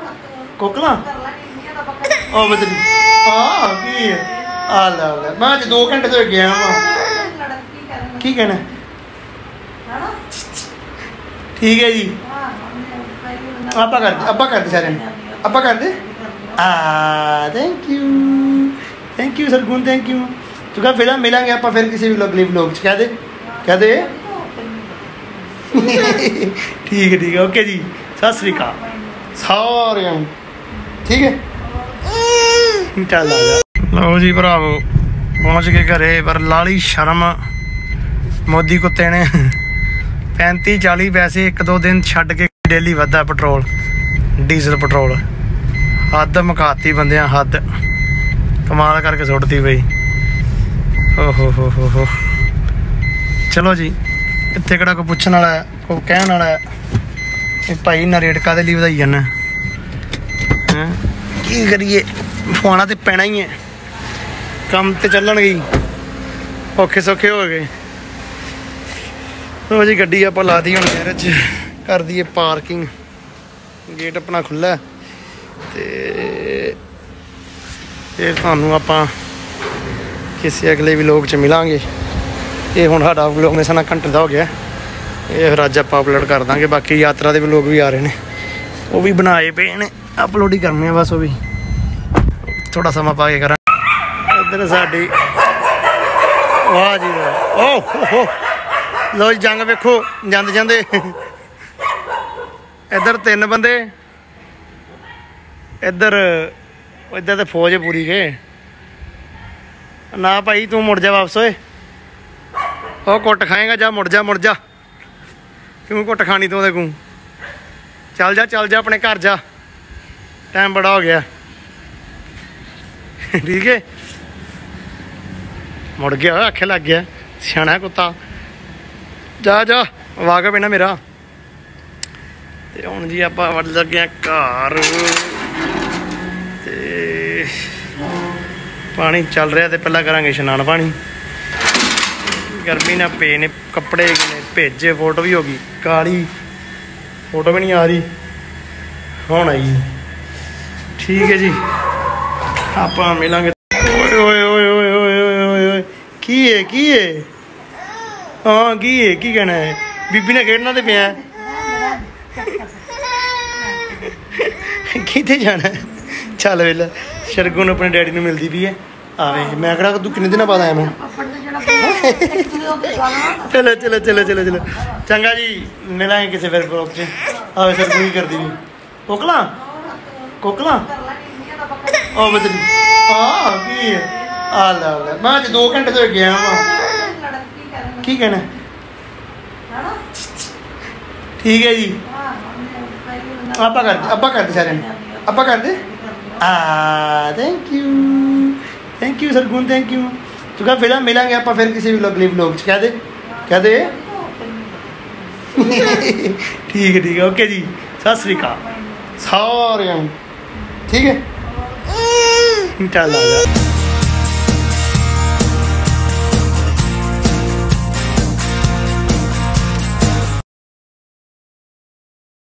ओ बदली हाँ की है आ ला मैं 2 घंटे तो गया वहाँ की कहना ठीक है जी अब्बा कर दे सारे अब्बा कर दे thank you Sargun thank you तू क्या फिर मिलेंगे आप फिर किसी भी अगले व्लॉग क्या दे ठीक है ओके जी सत श्री अकाल सारे ठीक है चल लो जी भरावो पहुंच गए घरे पर लाली शर्म मोदी कुत्ते ने 35-40 पैसे 1-2 दिन छड़ के डेली वधा पेट्रोल डीजल पेट्रोल हद मकाती बंदियां हद कमाल करके सुटती पई हो चलो जी इत्थे किहड़ा कोई पुछण वाला है कोई कहण वाला है भाई इन्ना रेट काहदे लई वधाई जाना हैं की करिए खुआना तो पैना ही है कम तो चलन गई औखे सौखे हो गए तो जी गड्डी आप ला दी हुण गैरेज कर दिए पार्किंग गेट अपना खुला तो फिर तुहानूं आपां किसी अगले व्लॉग च मिलांगे ये हुण साडा व्लॉग में साना घंटे का हो गया ये फिर अज आपां अपलोड कर देंगे बाकी यात्रा के व्लॉग भी आ रहे हैं वो भी बनाए पे ने अपलोड ही करने बस वो भी थोड़ा समा पा के करा इधर साडी वाह जी वाह ओह लो जी जंग वेखो जांदे जांदे इधर 3 बंदे इधर इधर तो फौज पूरी के ना भाई तू मुड़ जा वापस ओए ओ कुट खाएगा जा मुड़ जा क्यों कुट खानी तू को चल जा अपने घर जा टाइम बड़ा हो गया ठीक है मुड़ गया आखे लग गया सियाना कुत्ता जा वाकफ है ना मेरा ते हुण जी आप वड़ लगे घर ते पानी चल रहा तो पहला करांगे शनान पानी गर्मी ना पे ने कपड़े भेजे फोटो भी होगी काली फोटो भी नहीं आ रही हुण आई ठीक है जी आप मिलांगे की है हाँ की कहना है बीबी ने खेड़ना तो पिया कितने जाना है चल वेला शरगुन अपने डैडी ने मिलती भी है आवे मैं कड़ा तू किन्ने दिन बाद आया मैं चलो चंगा जी मिलांगे किसी फिर ब्लॉग च आवे शरगुन ही करती भी कोकला ओ बदली हाँ की है आ ला मैं अज 2 घंटे तो गया वहाँ की कहना ठीक है जी अब्बा कर दे सारे अब्बा कर दे thank you Sargun thank you तू क्या फिर मिलेंगे आप फिर किसी भी अगले व्लॉग च कह दे ठीक है ओके जी सत श्री अकाल सारे ठीक है चल आ जा